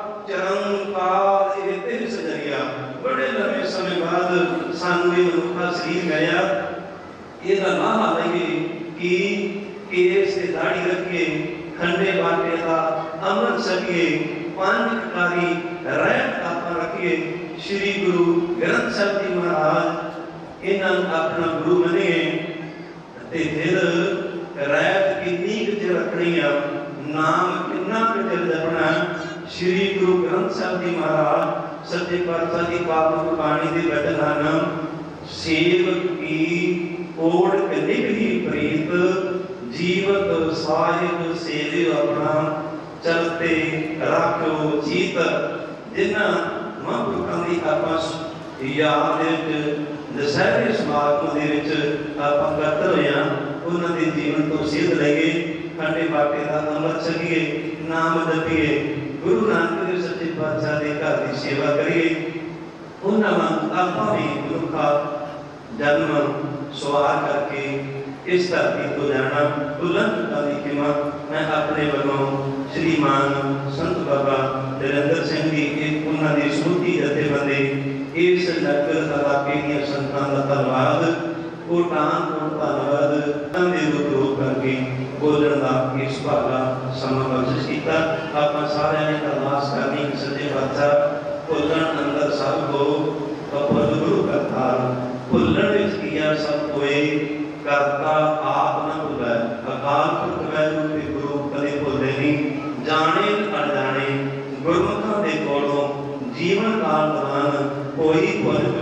चरंकार ये तेरे सजरिया। बड़े लंबे समय बाद सानू ये मनुखा शरीर मिलिया। ਇਹਦਾ ਨਾਮ ਲਈਏ कि केस से दाढ़ी रखिए, खंडे बाटे का अमृत सकिए, पांच कटारी रैत आपा रखिए। श्री गुरु ग्रंथ साहिब जी महाराज इन्होंने अपना गुरु मने ते फिर रैत कितनी कुछ रखनी है, नाम कितना कुछ जपना। श्री गुरु ग्रंथ साहिब जी महाराज सच्चे पातशाह की पावन गुरबाणी के वचन ਹਨ। सेवक की ओढ़ कनिक ही प्रीत, जीवत साहिब सेवे अपना, चलते राखो चीत। जिन्हां महापुरुखां दी आपस याद विच दशहरे समागम दे विच आपां इकट्ठे होए हां, उन्हां दे जीवन तो सिद्ध लईए, खंडे बाटे दा अमृत छकीए, नाम जपीए, गुरु नानक देव सच्चे पातशाह दे घर दी सेवा करिए। उन्हां वांग आपां भी मनुखा जन्म सवार करके इस धरती को जाना भुलन चुका दी खिमा। मैं अपने वालों श्रीमान संत बाबा नरेंद्र सिंह जी एक उन्होंने स्मृति जथेबंदी इस नगर इलाके दी संतां दा धन्नवाद, कोटान कोट धन्नवाद तंदे रूप करके बोलण दा इस भागा समा बख्शिश कीता। आपां सारिआं ने अरदास करनी सच्चे पातशाह भुलन अंदर सब को कपल गुरु करतार, भुलन विच किया सब कोई करता आप न भुलै। अकाल पुरख वैगुरु ते गुरु कदे भुलदे नहीं, जाने अनजाने गुरमुखां दे कोलों जीवन काल दौरान कोई भुल चुक दी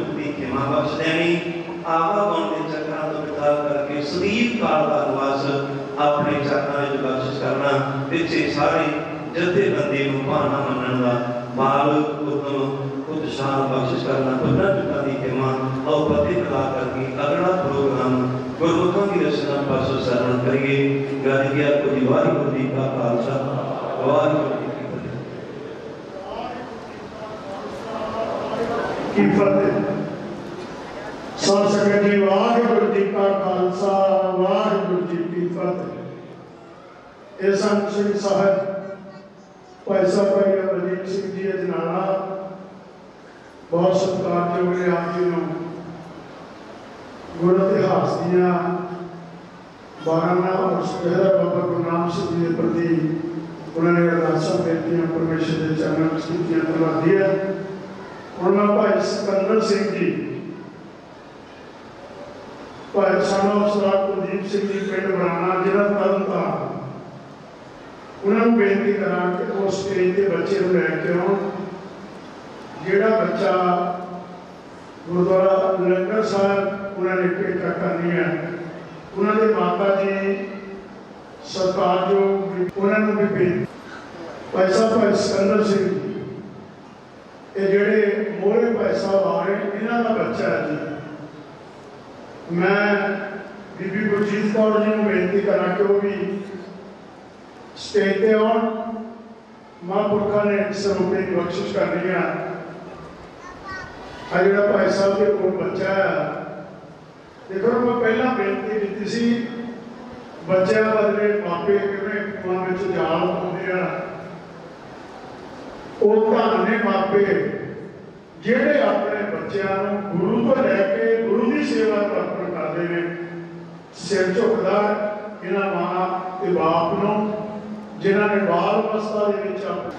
खेमा बख्श देनी आवागुण के चक्रां तो बिता करके सदीप काल का निवास अपने चक्रां विच बख्शिश करना पिछे सारे जथेबंदी नूं भाना मनण दा माल उदम उत्साह बख्शिश करना पंद्रह जुटा की खेमा और पति अदा करके अगला प्रोग्राम गुरमुखां की रचना पासों सरवण करिए। गल किया कुछ वाहिगुरू जी का खालसा वाहिगुरू जी की फतेह की फतेह। साध संगत जी वाहिगुरू जी का खालसा वाहिगुरू जी की फतेह। ये सन श्री साहब भाई साहब भाई अमरजीत सिंह जी अजनाला बहुत सत्कारयोग ने आप जी को गुरु इतिहास दियाँ बाराना और सुबेरा बाबा गुरु नाम सिंह जी के प्रति उन्होंने अरदासा बेटियां परमेश्वर के चरणों में की धन्यवादी है। उन्होंने भाई सिकंदर सिंह जी भाई सानो सरदार कुलदीप सिंह जी पिंड बराना जिला तरनताਰਨ उन्होंने बेनती करा कि उस स्टेज के बच्चे को लैके आओ जिहड़ा बच्चा गुरुद्वारा लंगर साहब उन्होंने भेंटा करनी है। उन्होंने माता जी सरकार जो उन्होंने भी बेनती भाई साहब भाई सिकंदर सिंह ये जेडे मोहरे भाई साहब आ रहे इन्हों का बच्चा है जी। मैं बीबी गुरजीत कौर जी को बेनती करा कि वो भी स्टेज पे आउण महापुरखा ने सरूपे की बख्शिश करनी है। आ जो भाई साहब के कोल बच्चा है देखो मैं पहला बेनती की सी बच्चों बदले मापे किवें कुआं विच जाल पाउंदे आ ਉਹ ਧੰਨ ने मापे ਜਿਹੜੇ अपने बच्चों गुरु तो लैके गुरु की सेवा को अर्पण करते हैं। सिर झुकदा इन्हां मां ते बाप नूं जिन्हां ने बाल अवस्था दे विच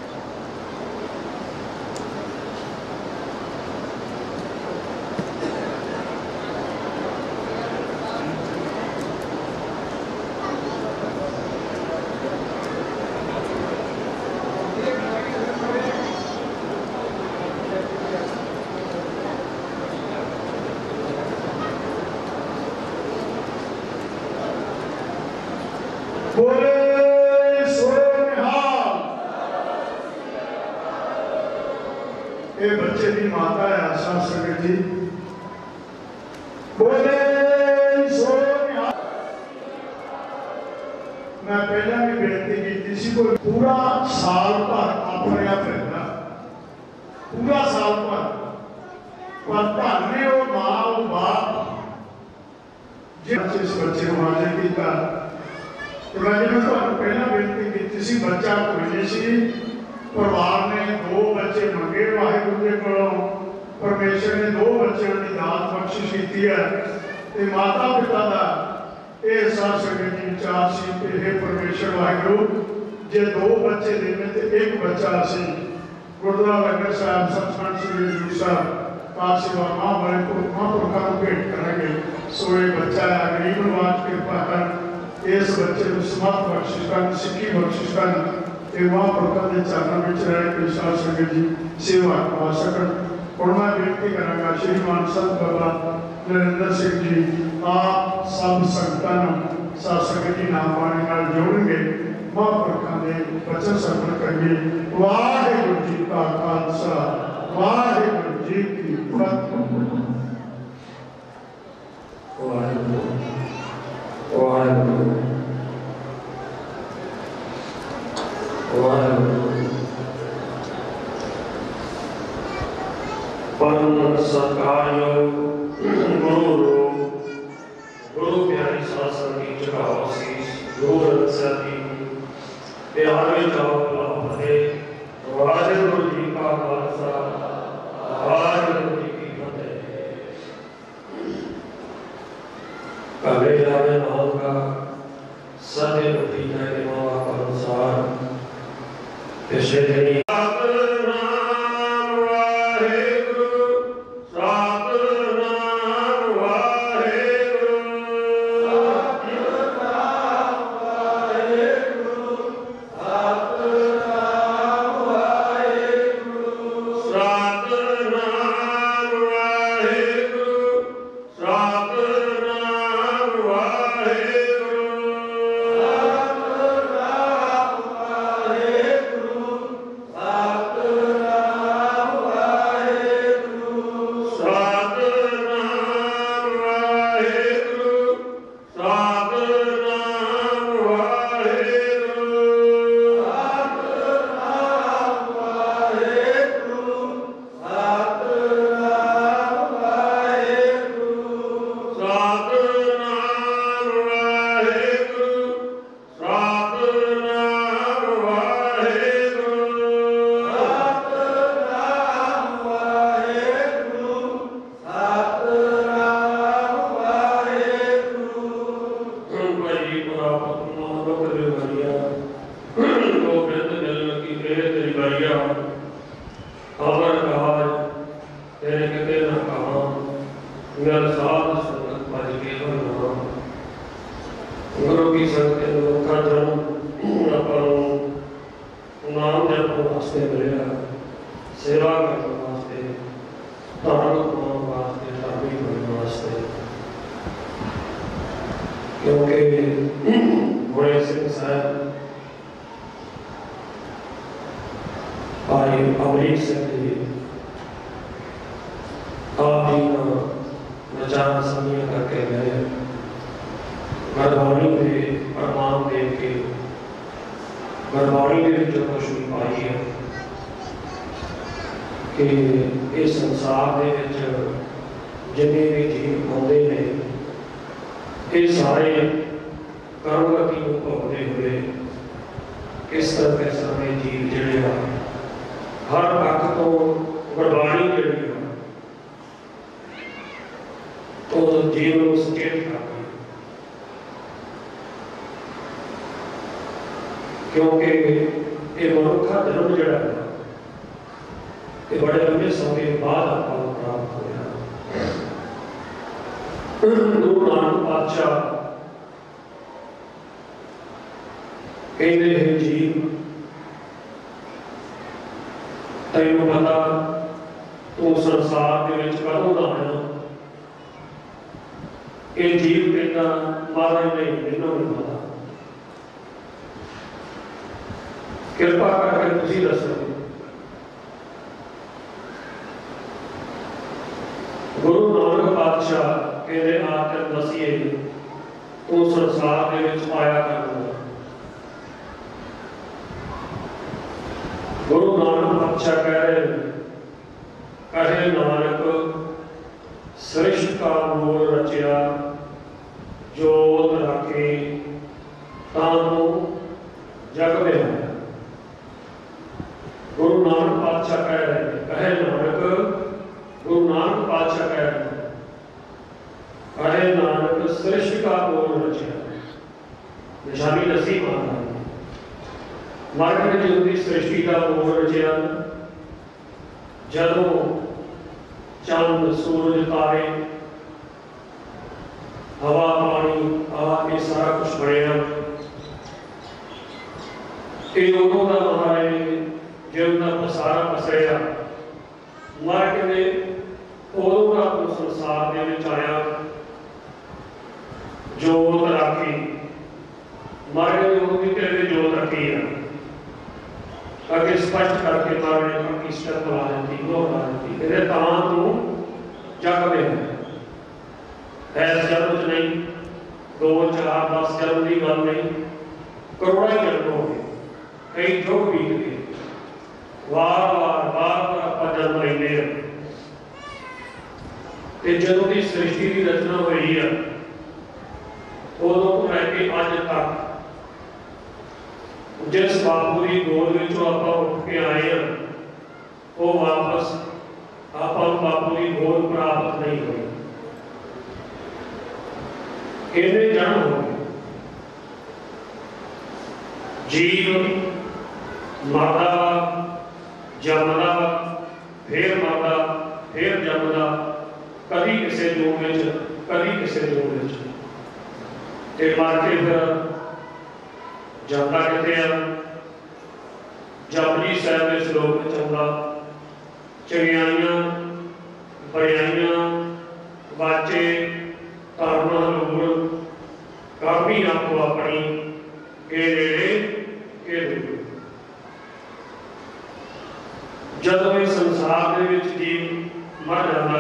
बच्चे की माता है आशा संगत जी बोले सो मैं पहला भी बेनती की सी कोई पूरा साल भर अपने फिरना पूरा साल भर पर धन्य वो मां वो बाप जिस इस बच्चे को हाजिर किया तो मैं जिन्हें पहला बेनती की सी बच्चा कोई नहीं सी परिवार ने दो बच्चे मंगे वाहिगुरू के कोलों परमेश्वर ने दो बच्चों की दात बख्शिश की है ते माता पिता का यह साध संगत जी विचार सी कि हे परमेश्वर वाहिगुरू जे दो बच्चे देने तो एक बच्चा सी गुरुद्वारा लंगर साहब सचखंड श्री हजूर साहब का सेवा महाबले को महापुरखों को भेंट करेंगे। सो ये बच्चा है गरीब नवाज कृपा कर इस बच्चे को समर्थ बख्शिश कर सिक्खी बख्शिश कर महापुरखों के चरणों में रह के साध संगत जी सेवा करवा सकन। और मैं बेनती करांगा श्रीमान संत बाबा नरेंद्र सिंह जी आप सब संगतां साध संगत जी नाम बाणी नाल जोड़ेंगे महापुरखों के वचन श्रवण करेंगे। वाहिगुरू जी का खालसा वाहिगुरू जी की फतेह। वाहिगुरू वाहिगुरू परम सत्कारयोग गुरु गुरु प्यारी शासन की चढ़ाओ शीश गुरु रक्षा की प्यारे जाओ फते वाहिगुरू जी का खालसा वाहिगुरू जी की फतेह। कबे जावे नाम का सत्य प्रतिज्ञा के मावा का अनुसार पिछले दिन Sat Nam Vaheguru मेरा साथ संगत भज के नाम गुरु की संगत लोका जन्म अपन नाम जपने वास्ते मिले, सेवा करने वास्ते, धार्मिक होने वास्ते, धार्मिक होने वास्ते। क्योंकि बड़े सिंह साहब भाई अमरीक सिंह जी आप ही नचार समिया करके गए, गुरबाणी के प्रमाण दे के गुरबाणी के जो खुशबू पाई है कि इस संसार के जिन्हें भी जीव आते हैं ये सारे कर्मगति को भोगते हुए किस तरह के सारे जीव जिहड़े हर पक्ष तो गुरबाणी जिहड़ी तो जीव को सचेत करती, क्योंकि ये मनुखा जन्म जिहड़ा ये बड़े लंबे समय बाद आपको प्राप्त होया। गुरु नानक पातशाह कहते हैं जीव तैनू पता तू संसार के विच कदों दा आया, ये जीव कहता महाराज नहीं मैनू नहीं पता, कृपा करके तुसीं दसो। गुरु नानक पातशाह कहते आके दसिए तू संसार के विच आया करूंगा। गुरु नानक पातशाह कह रहे कहे नानक सृष्ट का मूल रचिया जोत राखे तानू जग में। गुरु नानक पातशाह कह रहे कहे नानक गुरु नानक पातशाह कह रहे कहे नानक सृष्ट का मूल रचिया निशानी दसी माना मार्ग ने जो सृष्टि का मूल रचिया जदों चंद सूरज तारे हवा पानी आ ये सारा कुछ बनया ये उदों का महाराज जब का पसारा पसरिया मार्ग ने उदों का तो संसार के विच आया जोत राखी मार्ग ने उदों की तेरे जोत रखी है अगे स्पष्ट करके मार्ग ने पक्की स्टैप ला दी वो ला दी कहते तां तू जग में है जन्म च नहीं दो चार दस जन्म की गल नहीं करोड़ा ही जन्म हो गए कई युग बीत गए वार वार बार बार आप जन्म लेंगे जदों की सृष्टि की रचना हुई है उदों तो लैके अज तक जिस बापू की गोद में आप उठ के आए हैं वो वापस आप बापू की गोद प्राप्त नहीं हुई। इन्हें जन्म हो गए जीव मरदा जमदा फिर मरदा फिर जमदा कभी किसी जोग कभी किसी जोग मर के फिर जाता कहते हैं जपजी साहब के श्लोक में चलता चंगियाइयां बड़ियाइयां वाचे धर्म हलूर काफी आपको अपनी के नेड़े के दूर। जब इस संसार के विच जीव मर जाता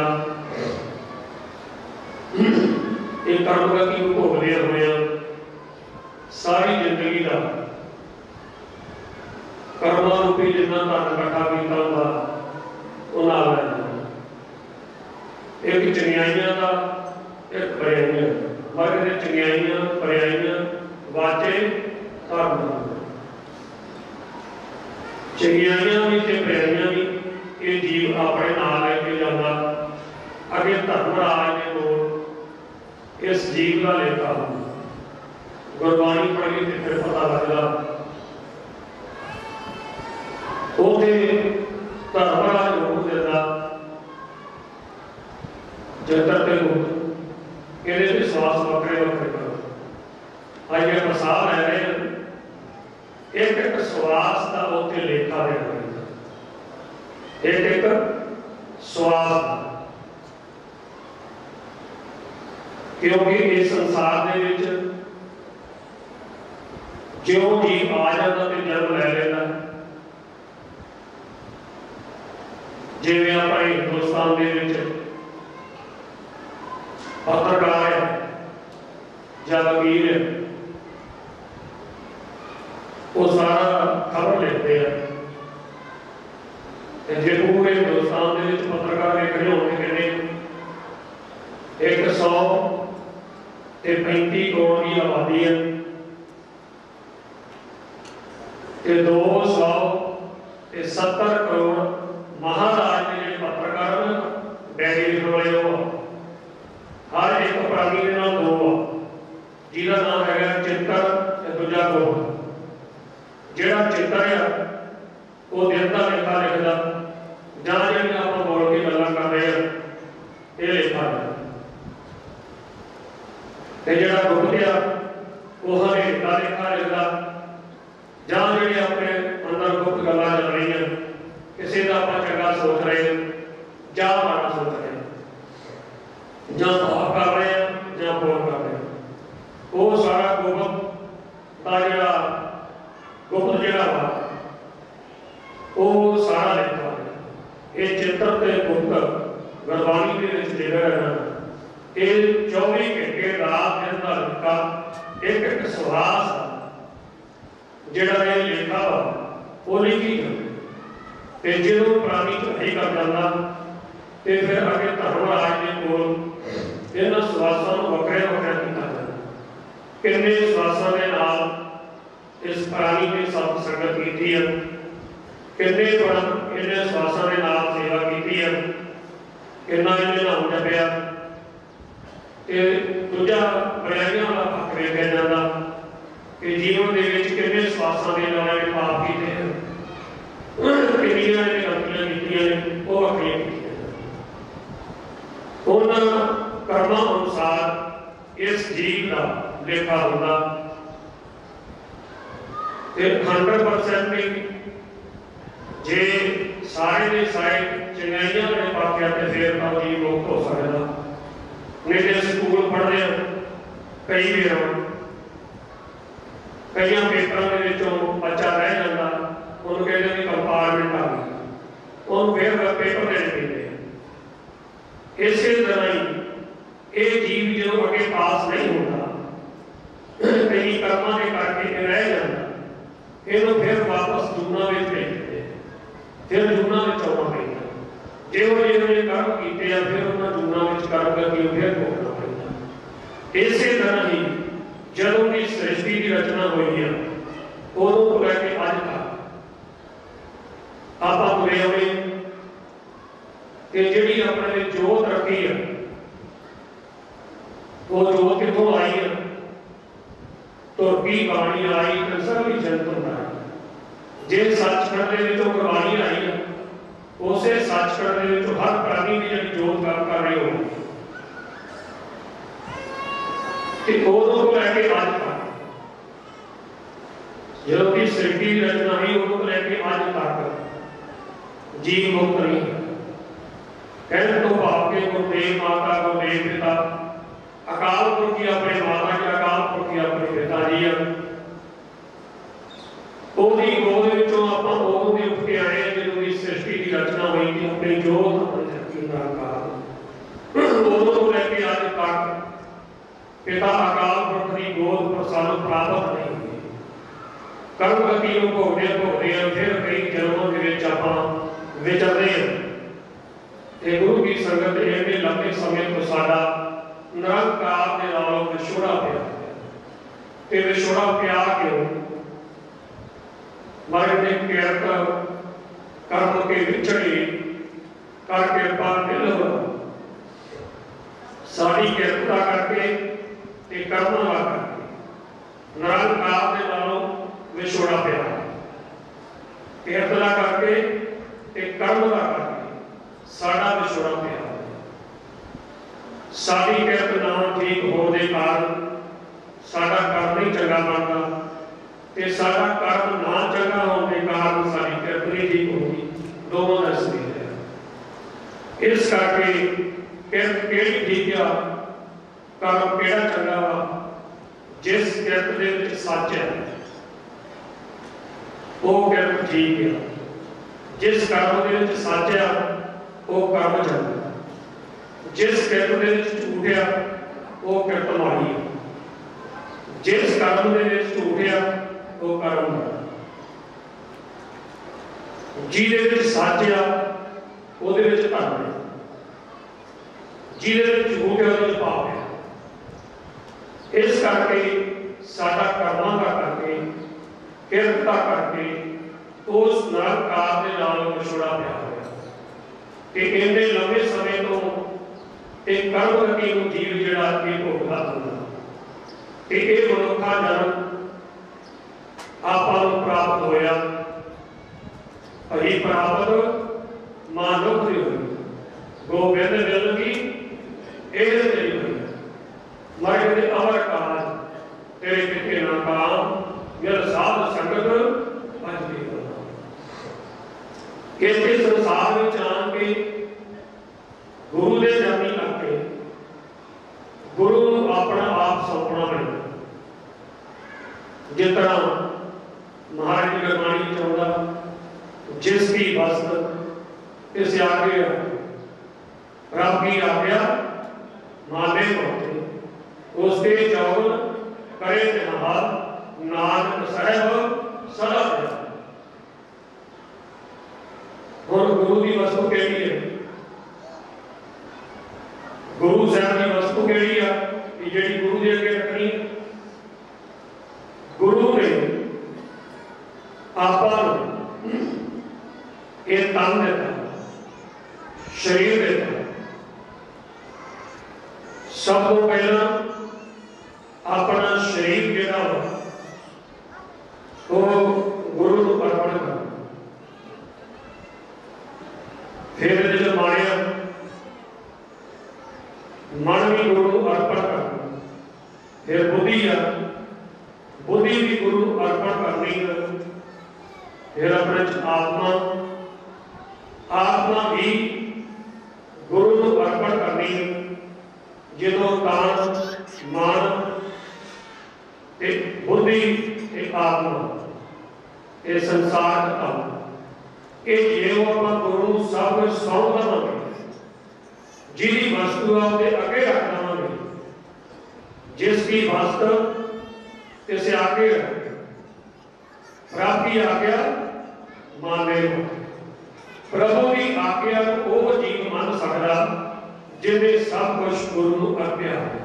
एक कर्म का की भोगदे हुए सारी जिंदगी का कर्मा रूपी जिन्ना धन इकट्ठा किया होगा वो नाल लै जाना एक चंगियाइयां का एक बड़ियाइयां मगर ये चंगियाइयां बड़ियाइयां वाचे धर्म चंगियाइयां भी ते बड़ियाइयां भी ये जीव अपने नाल लेके जाता अगे धर्मराज ने कोल इस जीव का लेखा गुरबाणी पढ़ी तो फिर पता लगता उसे धर्मराज हो देता चित्र ते गुप्त ये विश्वास वक्रे वक्रे करो। अज आप साह लै रहे हैं, एक एक श्वास का उत्ते लेखा देना पैंदा, एक एक श्वास का, क्योंकि इस संसार दे विच ज्यों जीव आ जाता तो जन्म लै लेता। जिवें अपने हिंदुस्तान दे विच पत्रकार है या वकील है, वो सारा खबर लिखते हैं। जे पूरे हिंदुस्तान के पत्रकार लिखने होने कितने, एक सौ ते पैंती करोड़ की आबादी है, ते दो सौ ते सत्तर करोड़ महाराज के जो पत्रकार डायरी लिखने वाले हो, हर एक प्राणी के नाम दो जिसका नाम है चित्र ते दूजा गुप्त। जिहड़ा चित्र है वो दिन का लेखा लिखता, जां जिहड़ियां आपां बोल के गल्लां कर रहे हैं ये लेखा है, ते जिहड़ा गुप्त है वो हरेक का लेखा लिखता, जां जिहड़े अपने अंदर गुप्त गल्लां चल रही हैं, किसी का आपां चंगा सोच रहे हैं जां माड़ा सोच रहे हैं, जां भाव कर रहे हैं जां बोल कर रहे हैं, वो सारा गुप्त का जिहड़ा गुप्त जिहड़ा वा वो सारा लिखा है। ये चित्र ते गुप्त गुरबाणी के विच लिखा है, ये चौबी घंटे रात दिन का लिखा, एक एक श्वास जिहड़ा ये लिखा वा वो लिखी जाए। जो प्राणी चढ़ाई कर जाता तो फिर अगे धर्मराज के कोल इन्हां श्वासां नूं वखरे वखरे कीता जाता, किन्ने श्वासां दे नाल इस प्राणी ने सब संगत की है, किन्ने परम इन्हें श्वासां के नाल सेवा की है, किन्ना इन्हें नाम जपिया, ते दूजा बड़ाइयां वाला पक्ष वेखिया जाता कि जीवन के विच किन्ने श्वासां के नाल पाप कीते हैं, किन्नियां इन्हें गलतियां कीतियां ने वो वखरियां कीतियां। उन्हां कर्मां अनुसार इस जीव का लेखा हुंदा हंड्रेड परसेंट जे सारे के सारे चंगाइयां ने पाकिया तो फिर तो जीव मुक्त हो सकता। नहीं तो स्कूल पढ़ते कई बार कई पेपरों के बच्चा रह जाता, उन्होंने कहते हैं कंपार्टमेंट आ गई, उन्होंने फिर पेपर देने पैंते। इस तरह ही ये जीव जो अगे पास नहीं होता, कई कर्मां के करके रह जाता, इन्हों फिर वापस जूना में भेज देते, फिर जूना में आना पैदा। जो जिन्होंने कर्म किए हैं फिर उन्होंने जूना में कर्म करके फिर भोगना पैदा। इस तरह ही जदों की सृष्टि की रचना हुई है उदों को लैके अज तक आप तुरे आए कि जी अपने जोत रखी है वो जोत कितों आई है, तुरकी बाणी आई तो सब भी जंत होता है। जे सचखंड के गुरबाणी आई है उस सचखंड के हर प्राणी की जी जोत काम कर रही हो उदों को लैके अज तक जो कि सृष्टि की रचना हुई उदों को लैके अज तक जीव मुक्त नहीं है। कहने तो भाव के गुरुदेव माता गुरुदेव पिता अकाल पुरख की अपने माता जी, अकाल पुरख की अपने पिता जी है, ओदी गोद विचों आपां ओद दे उठ के आए जदों दी सृष्टि की रचना हुई थी अपनी जोत अपनी धरती नाल काल उदों तो लैके अज तक पिता अकाल पुरख की गोद पर सानू प्राप्त नहीं हुई। कर्म गति नूं भोगदे भोगदे फिर कई जन्मों के विच आपां विचरदे हैं। गुरु की संगत इन्ने लंबे समय तो साडा निरंकार के नालों विछोड़ा पिया ते विछोड़ा पिया क्यों मर ने किरत कर्म के विछड़े कर कृपा मिल सारी किरपा करके ते कर्म ला करके निरंकार के नालों विछोड़ा पिया किरत करके ते कर्म ला करके साडा विछोड़ा पिया। साडी किरत ना ठीक होने के कारण साडा कर्म नहीं चंगा बनता, ते साडा कर्म ना चंगा होने के कारण साडी किरत नहीं ठीक होगी। दोनों का संबंध है। इस करके किरत केड़ी ठीक आ, कर्म केड़ा चंगा वा, जिस किरत दे विच सच है वो किरत ठीक है, जिस कर्म दे विच सच है वो कर्म चंगा, जिस किरत दे विच झूठ है वो किरत माड़ी है, जिस कर्म दे विच झूठ है वो कर्म माड़ा, जिहदे विच सच है ਉਹਦੇ ਵਿੱਚ ਧਰਮ है, ਜਿਹਦੇ ਵਿੱਚ ਝੂਠ है ਉਹਦੇ ਵਿੱਚ ਪਾਪ है। इस करके साडा कर्मां का करके किरत का करके उस नरकार दे नाल विछोड़ा पिया होया कि इन्ने लंबे समय तो एक कर्म रखी नूं जीव जिहड़ा ये भोगदा हुंदा कि ये मनुखा जन्म आपां नूं प्राप्त होया, अही प्राप्त मानव हुई गोबिंद दिल की एह तेरी हुई मर गए अमर काज तेरे किथे ना काम मेरा साध संगत बच गई। इस संसार में आन के गुरु दे जानी लग के गुरु अपना आप सौंपना पड़ेगा। जिस तरह महाराज जी गुरबाणी चाहता जिसकी वस्त इस आगे रब की आज्ञा माने पहुंचे, उसके चौगन करे निहाल नानक साहब सदा दया। हुण गुरु की वस्तु केड़ी है? गुरु साहब की वस्तु केड़ी है कि जिहड़ी गुरु के अगे रखनी? गुरु ने आपां नूं ये तन दिता, शरीर देता, सब तो पहला अपना शरीर जिहड़ा वो गुरु नूं अर्पण कर, फिर जो माणिया मन भी गुरु नूं अर्पण कर, फिर बुद्धि आ बुद्धि भी गुरु अर्पण करनी है, फिर अपने आत्मा आत्मा भी गुरु नूं अर्पण करनी है। जो तान मान ते बुद्धि ते आत्मा ये संसार का ये जो आप गुरु नूं सब कुछ सौंप देवांगे, जिहदी वस्तु आपके अगे रख देवांगे, जिसकी वस्तु इसे आगे रख रब की आज्ञा माने हो। प्रभु की आज्ञा को वो जीव मान सकता जिन्हें सब कुछ गुरु नूं अर्पिया है,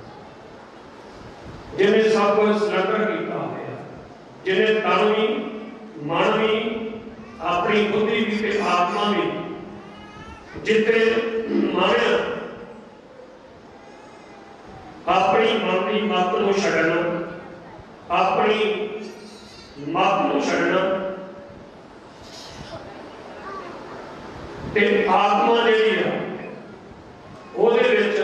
जिन्हें सब कुछ सिलेंडर किया है, जिन्हें तन भी मन भी अपनी बुद्धि भी ते आत्मा भी जिते माने अपनी मन की मत नूं छड्डना, अपनी मत नूं छड्डना ते आत्मा जिहड़ी है ਉਹਦੇ ਵਿੱਚ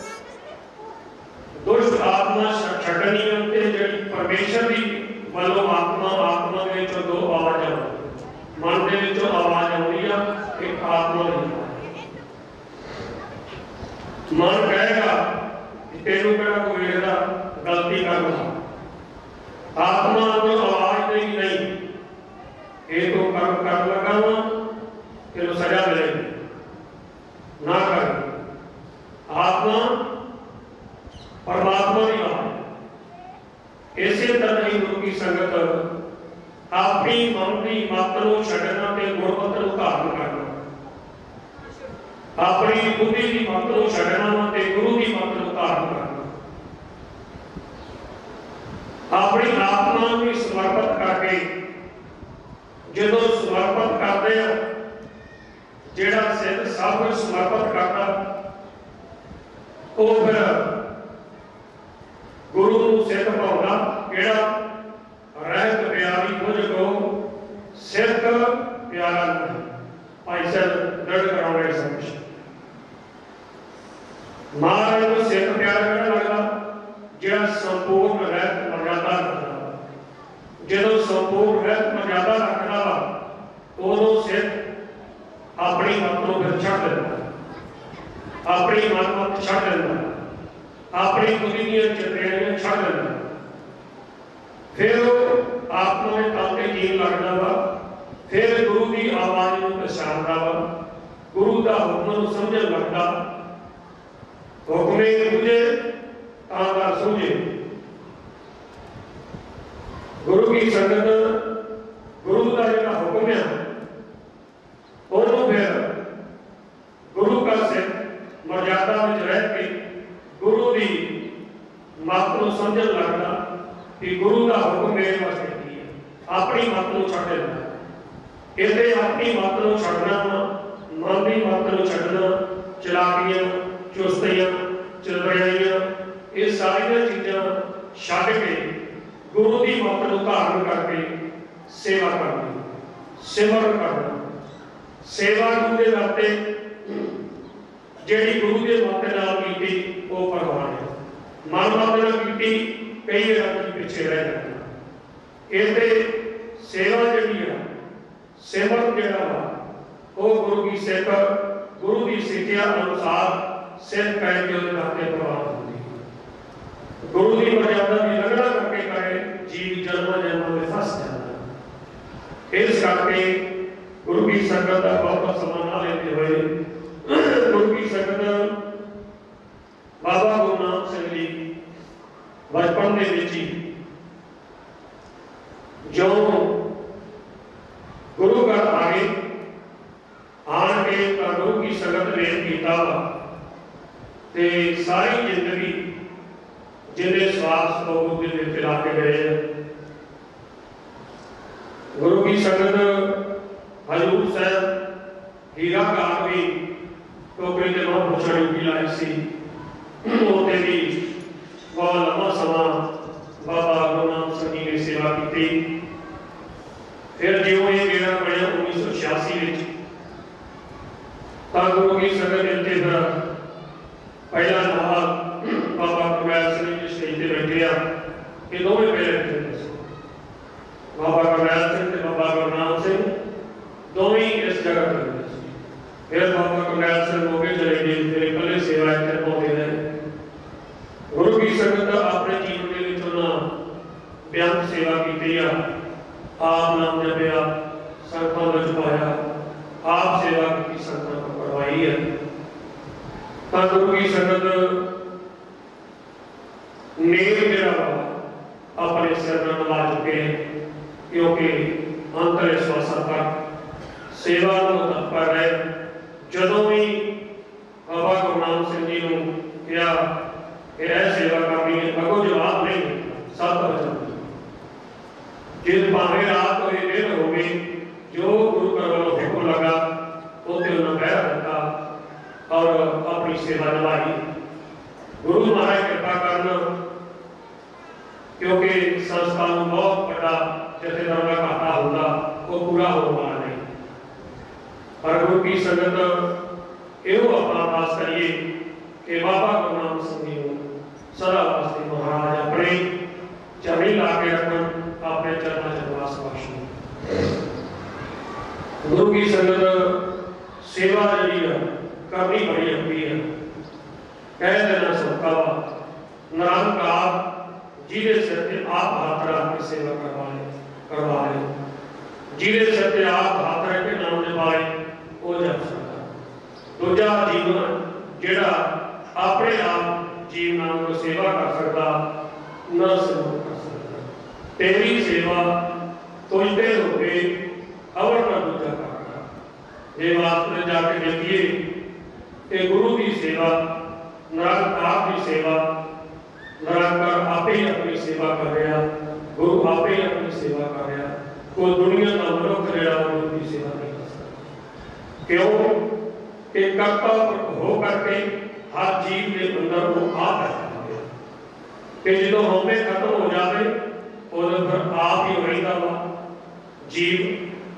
ਦੁਸ਼ਟ ਆਤਮਾ ਛੱਡਣੀ ਹੈ ਤੇ ਜਿਹੜੀ ਪਰਮੇਸ਼ਰ ਦੀ ਵੱਲੋਂ ਆਤਮਾ ਆਤਮਾ ਦੇ ਵਿੱਚੋਂ ਦੋ ਆਵਾਜ਼ਾਂ ਮਨ ਦੇ ਵਿੱਚੋਂ ਆਵਾਜ਼ ਆਉਂਦੀ ਆ, ਇੱਕ ਆਤਮਾ ਦੀ ਮਨ ਕਹੇਗਾ ਕਿ ਤੈਨੂੰ ਕਿਹੜਾ ਕੋਈ ਵੇਖਦਾ ਗਲਤੀ ਕਰਨਾ, ਆਤਮਾ ਨੂੰ ਆਵਾਜ਼ ਦੇਗੀ ਨਹੀਂ ਇਹ ਤੋਂ ਕਰਮ ਕਰਨ ਲੱਗਾ ਵਾ ਤੈਨੂੰ ਸਜ਼ਾ ਮਿਲੇਗੀ ना कर। आत्मा परमात्मा की बात इसे तरह ही गुरु की संगत अपनी मन की मत नूं छड्डना ते गुरमत नूं धारण करना, अपनी बुद्धि की मत नूं छड्डना ते गुरु की मत नूं धारण करना, अपनी आत्मा को समर्पित करके जो समर्पित करते हैं जेड़ा सिद्ध सब कुछ समर्पित करता वो फिर गुरु नूं सिद्ध पाउंदा केड़ा रहत प्यारी मुझ को सिद्ध प्यारा भाई साहब दर्द कराने सब महाराज को सिख प्यार करना लगता जो संपूर्ण रहत मर्यादा रखता। जो संपूर्ण रहत मर्यादा रखता वा उदों सिख अपनी मत को फिर छड़ देता, अपनी मन मत छड़ देता, अपनी बुद्धि दी चतरियां छड़ देता। फिर आत्मा में तल के जीन लगता वा, फिर गुरु की आवाज को पछाणदा वा, गुरु का हुक्म समझन लगता। हुक्मे बुझे तांदा सूझे। गुरु की संगत गुरु का जो हुक्म है उन्होंने फिर गुरु का सिख मर्यादा में रह के गुरु की मत को समझन लगता कि गुरु का हुक्म मेरे वास्ते की है, अपनी मत को छड़ देना। इसे अपनी मत को छड़ना, मन की मत को छड़ना, चलाकियां चुस्तियां चलबड़ियां ये सारिया चीज़ां छड़ के गुरु की मत को धारण करके सेवा करनी, सिमरन करना। सेवा गुरु के नाते जिहड़ी गुरु के मत नाल कीती वो परवान है, मन मत नाल कीती कई बार पिछे रह जाता। इसे सेवा जिहड़ी है सिमरन जिहड़ा वा वो गुरु की सिख गुरु की सिक्ख्या अनुसार सिर करके उसके नाते प्रवान होती है। गुरु की मर्यादा की लगना करके करे जीव जन्म जन्म में फस जाता। इस करके गुरु की संगत का बहुत समा ना लेते हुए गुरु की संगत बाबा गुरु नानक सिंह जी बचपन के विच ही जो गुरु घर आए आन के गुरु की संगत ने किया ते सारी जिंदगी जिन्हें स्वास को गुरु के पिला के गए। गुरु की संगत हजूर साहब हीरा घाट भी टोकरी के महापुरुषों ने लाई सी उसे भी बहुत लंबा समा बाबा गुरु नानक सिंह जी ने सेवा की। फिर जो ये गेड़ा बनया उन्नीस सौ छियासी में गुरु की संगत इतने फिर पहला नाल बाबा करमैल सिंह जी स्टेज पर बैठे आ ये दोवें पहले बाबा करमैल सिंह ते बाबा गुरु नानक सिंह दोवें इस जगह पर। फिर बाबा करमैल सिंह हो गए चले गए, फिर इकले सेवा इतने पौधे रहे। गुरु की संगत अपने जीवन के लिए बेअंत सेवा की, आप नाम जपया, संगतां विच पाया, आप सेवा की संगतां को करवाई है। तो गुरु की संगत नेम जिहड़ा अपने सिर में ला चुके हैं, क्योंकि अंतर श्वासा तक सेवा को तत्पर रहे। जदों भी बाबा गुरु नानक सिंह जी ने कहा कि यह सेवा करनी है, अगों जवाब नहीं सत वचन जिस भावे रात हो दिन हो गई जो गुरु घर वालों हुक्म लगा उसे उन्हें पैर रखा और अपनी सेवा निभाई। गुरु महाराज कृपा करना, क्योंकि संस्था में बहुत बड़ा जथेदार का घाटा होता वो पूरा हो वाला नहीं। पर गुरु की संगत यो अपना अरदास करिए कि बाबा गुरु नानक सिंह जी को सदा वास्ते महाराज अपने चरणी ला के रखन, अपने चरणों में वास बख्शें। गुरु की संगत सेवा जी करनी बड़ी औखी है, कह देना सौखा वा। निरंकार जिहदे सिर ते आप हाथ रख के सेवा करवा ले करवा ले जिहदे सिर ते आप हाथ रख के नाम निभाए वो जप सकता। दूजा जीवन जिहड़ा अपने आप जीव नाम को सेवा कर सकता न सेवा कर सकता। तेरी सेवा तुझते होके अवर का दूजा करना। ये वास्तव में जाके देखिए कि गुरु की सेवा, निरंकार की सेवा, निरंकार आपे ही अपनी सेवा कर रहा, गुरु आपे ही अपनी सेवा कर रहा। कोई दुनिया का मनुष्य जिहड़ा गुरु की सेवा नहीं कर सकता। क्यों कि कर्ता हो करके हर जीव के अंदर वो आप है कि जो हमें खत्म हो जाए उधर फिर आप ही रहता वा। जीव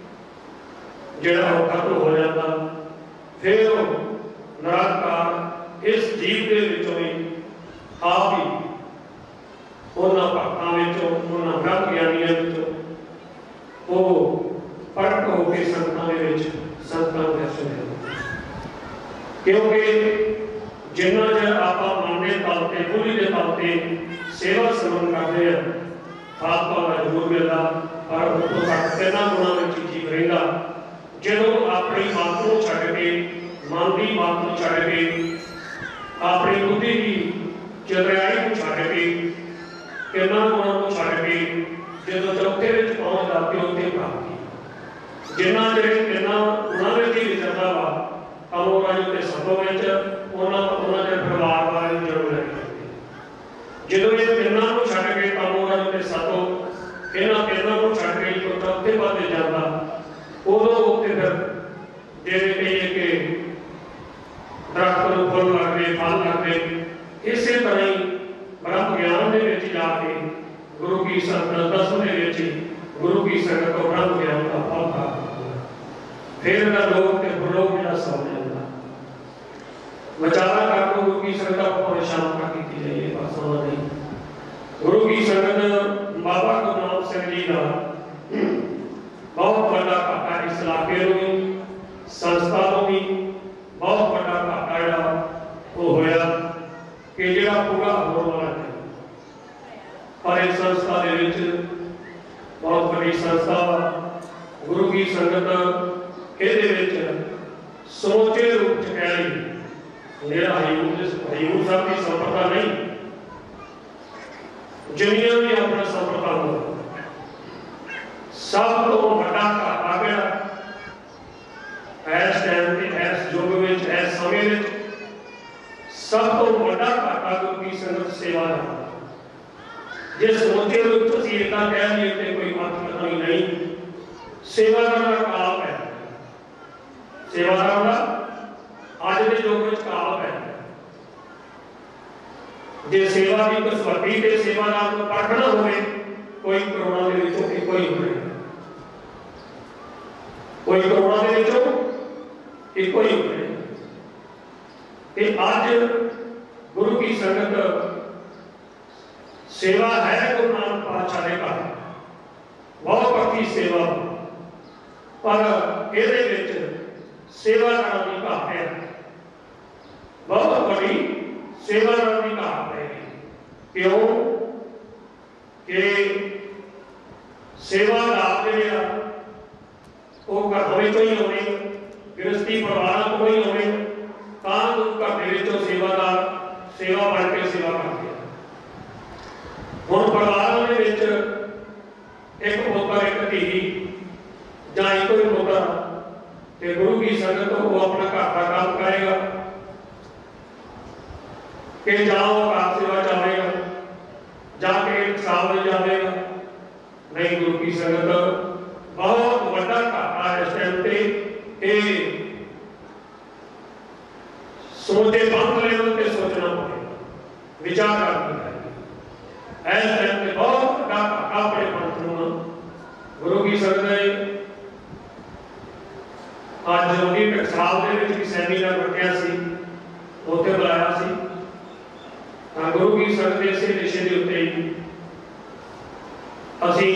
जिहड़ा खत्म हो जाता, फिर निरंकार इस जीव के विचों ही आप ही उन्होंने भक्तों विचों उन्होंने ब्रह्म ज्ञानियों विचों वो प्रगट होकर संतां दे विच संतां नूं दर्शन देंदे। क्योंकि जिन्ना चर आप मन के तल पर बुद्धि के तल पर सेवा समन करते हैं खाद भाव जरूर मिलता, पर उतों तक तिना गुणों में जीव रहा। जो अपनी बात को छड्ड के मन की बात को छड्ड के अपनी बुद्धि की चतुराई को छड्ड के तिना गुणों को छड्ड के जो चौथे में पहुँच जाते उत्ते प्राप्ति। जिन्ना चर तिना गुणों में ही विचरता वा अमोराज के सतों में उन्होंने चर परिवार वाले जरूर लगे। जो ये तिना को छड्ड के अमोराज के सतों इन्होंने तिना को छड्ड के जो चौथे पासे जाता उदों उत्ते फिर जिवें कहिए कि दरख्त को फुल लगते फल लगते इस तरह ही ब्रह्म ज्ञान के विच जाके गुरु की संगत दसवें के विच गुरु की संगत को ब्रह्म ज्ञान का फल प्राप्त फिर लोग के प्रलोभ जरा सौ जाता विचारा कर गुरु की संगत को शाम का की जाइए बस होना नहीं। गुरु की संगत बाबा गुरनाम सिंह जी का बहुत बड़ा घाटा इस इलाके में संस्था को भी बहुत बड़ा घाटा जरा वो होया कि जरा पूरा होने वाला है। पर इस संस्था के विच बहुत बड़ी संस्था गुरु की संगत ये समूचे रूप च कह रही मेरा हजूर हजूर साहब की संप्रदा नहीं जिन्नियां भी अपना संप्रदा हो सब तो बड़ा घाटा गया इस टाइम से इस युग में इस समय में सब तो बड़ा घाटा गुरु की संगत सेवा है। जिस समूचे रूप से असीं इदां कह लईए ते कोई मत कहानी नहीं। सेवा करना काल है, सेवादार का अज के युग में काल है। जे सेवा की कसवटी ते सेवादार को परखना होवे कोई करोड़ों के विचों एक कोई होवे कोई करोड़ों के विचों एक कोई होवे। ते आज गुरु की संगत सेवा है गुरु नानक पातशाह ने कहा बहुत पक्की सेवा पर ਇਹਦੇ ਵਿੱਚ सेवा करने की घाट है बहुत बड़ी सेवा करने की घाट है। क्यों कि सेवा लाभ जो वो घर तो ही होने गृहस्थी परिवार को ही होने घर के सेवादार सेवा बन के सेवा करते हैं। हम परिवार के एक पुत्र एक धी या एक ही पुत्र ते गुरु की संगत वो अपना घर का काम करेगा कि जाओ कार सेवा जाएगा जाके साल में जाएगा नहीं। गुरु की संगत बहुत बड़ा घाटा इस टाइम पे सोचे बंद लेवल पे सोचना पड़ेगा विचार करना है। इस टाइम पे बहुत बड़ा घाटा अपने पंथ में गुरु की संगत आज जोगी टकसाल के सैमीनार रखा सी उत्थे बुलाया सी गुरु की संगत इस विषय के उत्ते असी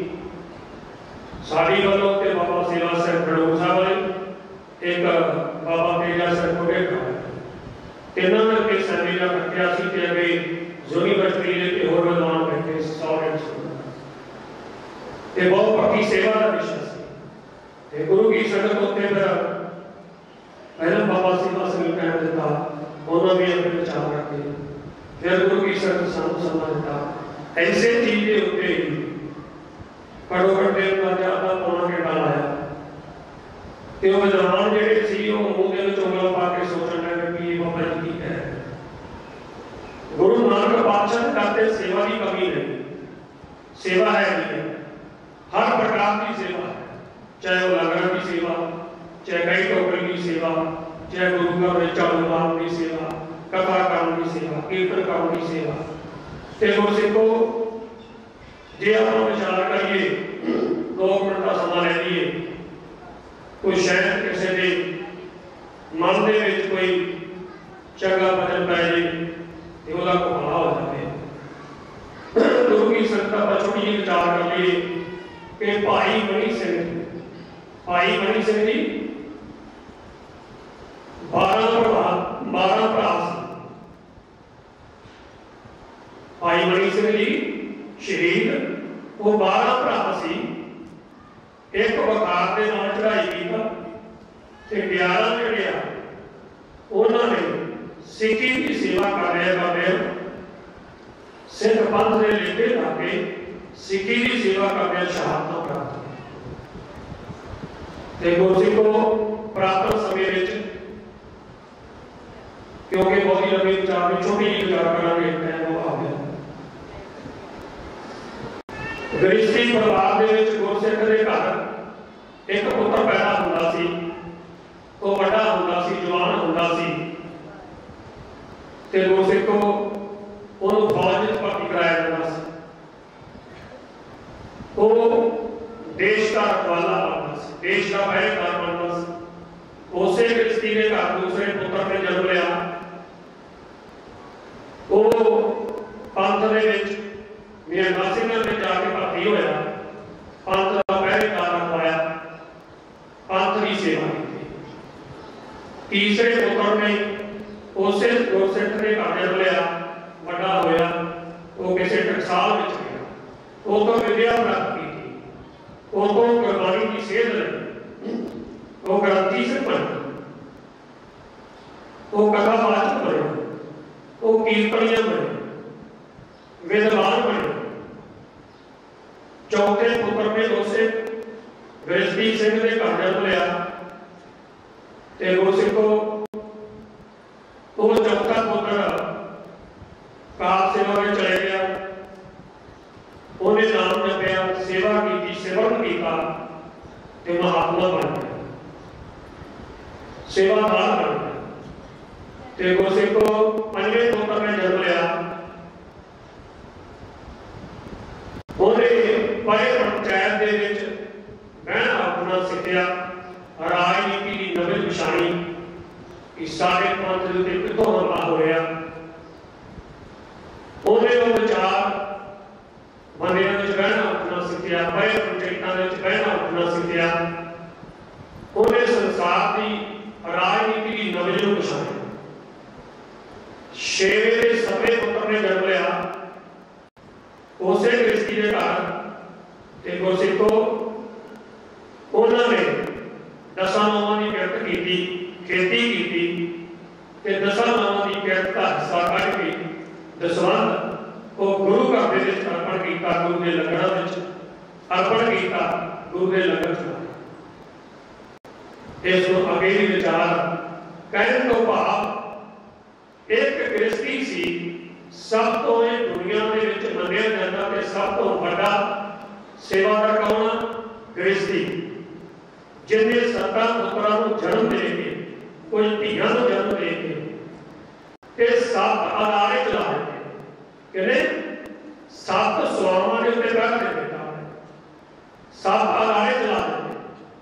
साड़ी वालों ते बाबा सेवा सिंह खड़ूर साहब वाले एक बाबा तेजा सिंह कोटेका तिन्हों ने के सैमीनार रखा सी ते अगे यूनिवर्सिटी के होर विद्वान बैठे सौ ते बहुत पक्की सेवा का विषय से गुरु की संगत उत्ते फिर पहले बाबा सेवा सिंह कह दिता उन्होंने भी अपने विचार रखे फिर गुरु की संगत सानू समा दिता ऐसे चीज के उत्ते घड़ो घंटे का ज्यादा पौना घंटा लाया ते वो विद्वान जेडे सी वो मुंह दे विच उंगल पा के सोचण लगे कि बाबा जी की है। गुरु नानक पातशाह करते सेवा की कमी नहीं सेवा है नहीं हर प्रकार की सेवा है चाहे वो लंगर की सेवा चाहे कई टोकरी की सेवा चाहे गुरु घर में चालू की सेवा कथा करने की सेवा कीर्तन करने की सेवा ते गुरसिखो जे आप विचार करिए दो मिनट का समा ले लिए कोई शायद किसी के मन के कोई चंगा भजन पै जाए तो वह घुमाना हो जाए। गुरु की संगत पर छोटी जी विचार कर लिए कि भाई मनी सिंह भाई मनी सिंह जी बारह बारह भरा भाई मनी सिंह जी शहीद वो बारह भरा सी। एक वकार के नाल चढ़ाई की ग्यारह जड़े उन्होंने सिक्की की सेवा कर रहे बाबे सिख पंथ के लेके लाके सिक्की की सेवा करके शहादत प्राप्त गुरसिख को पुरातन समय क्योंकि बहुत ही लंबी विचार में छोटी जी विचार करांगे टाइम आ गया। गृहस्थी परिवार के गुरसिख के घर एक पुत्र पैदा होता सी तो बड़ा होता सी जवान होता सी ते गुरसिख को उन्होंने फौज में भर्ती कराया जाता सी। वो देश का रखवाला बनता सी देश का पहरेदार बनता सी। उसे गृहस्थी के घर दूसरे पुत्र ने जन्म लिया। वो पंथ के मियां सिंह ने जाके भर्ती होया पंथ का पहरेदार रखवाया पंथ की सेवा की। तीसरे पुत्र ने उसे गुरसिख ने घर जन्म लिया बड़ा होया वो किसी टकसाल में गया वो तो विद्या प्राप्त की थी वो तो गुरबाणी की सेध लगी वो ग्रंथी से बने वो कथावाचक बने वो कीर्तनिया बने विद्वान बने। चौथे पुत्र ने उसे गृहस्थी सिंह ने घर जन्म लिया ते गुरसिख को वो चौथा पुत्र काल सेवा में चले गया। उन्हें नाम जपया सेवा की सेवन किया ते महात्मा बन गया सेवादार बन गया। ते गुरसिख को पंजे पुत्र ने जन्म लिया। उन्हें परे पंचायत दे विच बहना अपना सीखिया राजनीति की नवीं विछाणी कि सारे पंथ के उत्ते कितों हमला हो रहा। उन्हें वो विचार बंदियां विच बहना उठना सीखिया परे पंचायतां विच बहना उठना सीखिया। उन्हें संसार की राजनीति की नवीं विछाणी। छेवें के सवे पुत्र ने जन्म लिया उसे गृहस्थी के घर ते गुरसिख को उन्होंने दसा नावां की किरत की खेती की ते दसा नावां की किरत का हिस्सा कढ़ के दसवंध वो गुरु घर के अर्पण किया गुरु के लंगरां विच अर्पण किया गुरु के लंगर चलाए। इस अगेली विचार कहने तो भाव एक गृहस्थी सी सब तो दुनिया के विच मन्निया जाता ते सब तो बड़ा सेवादार कौन गृहस्थी जिन्हें सत्ता पुत्रां नूं जन्म दे के कुछ धीआं नूं जन्म दे के ते सत्त अदारे चला दिते कहने सत्त स्वामां दे उत्ते रख दिता सत्त अदारे चला दिते।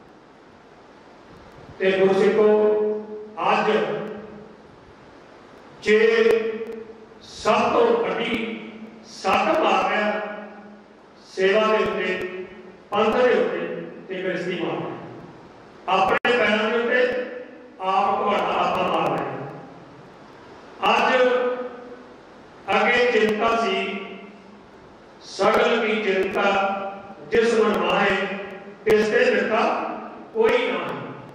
ते गुरसिख को अज जे सब तो बड़ी सट मार रहा सेवा के उत्ते पंथ के उत्ते ते गृहस्थी मार रहा अपने पैरों के उत्ते आप घुवाड़ा आपा मार रहे। अज अगे चिंता सी सगल की चिंता जिस मन माहे तिसते चिंता कोई ना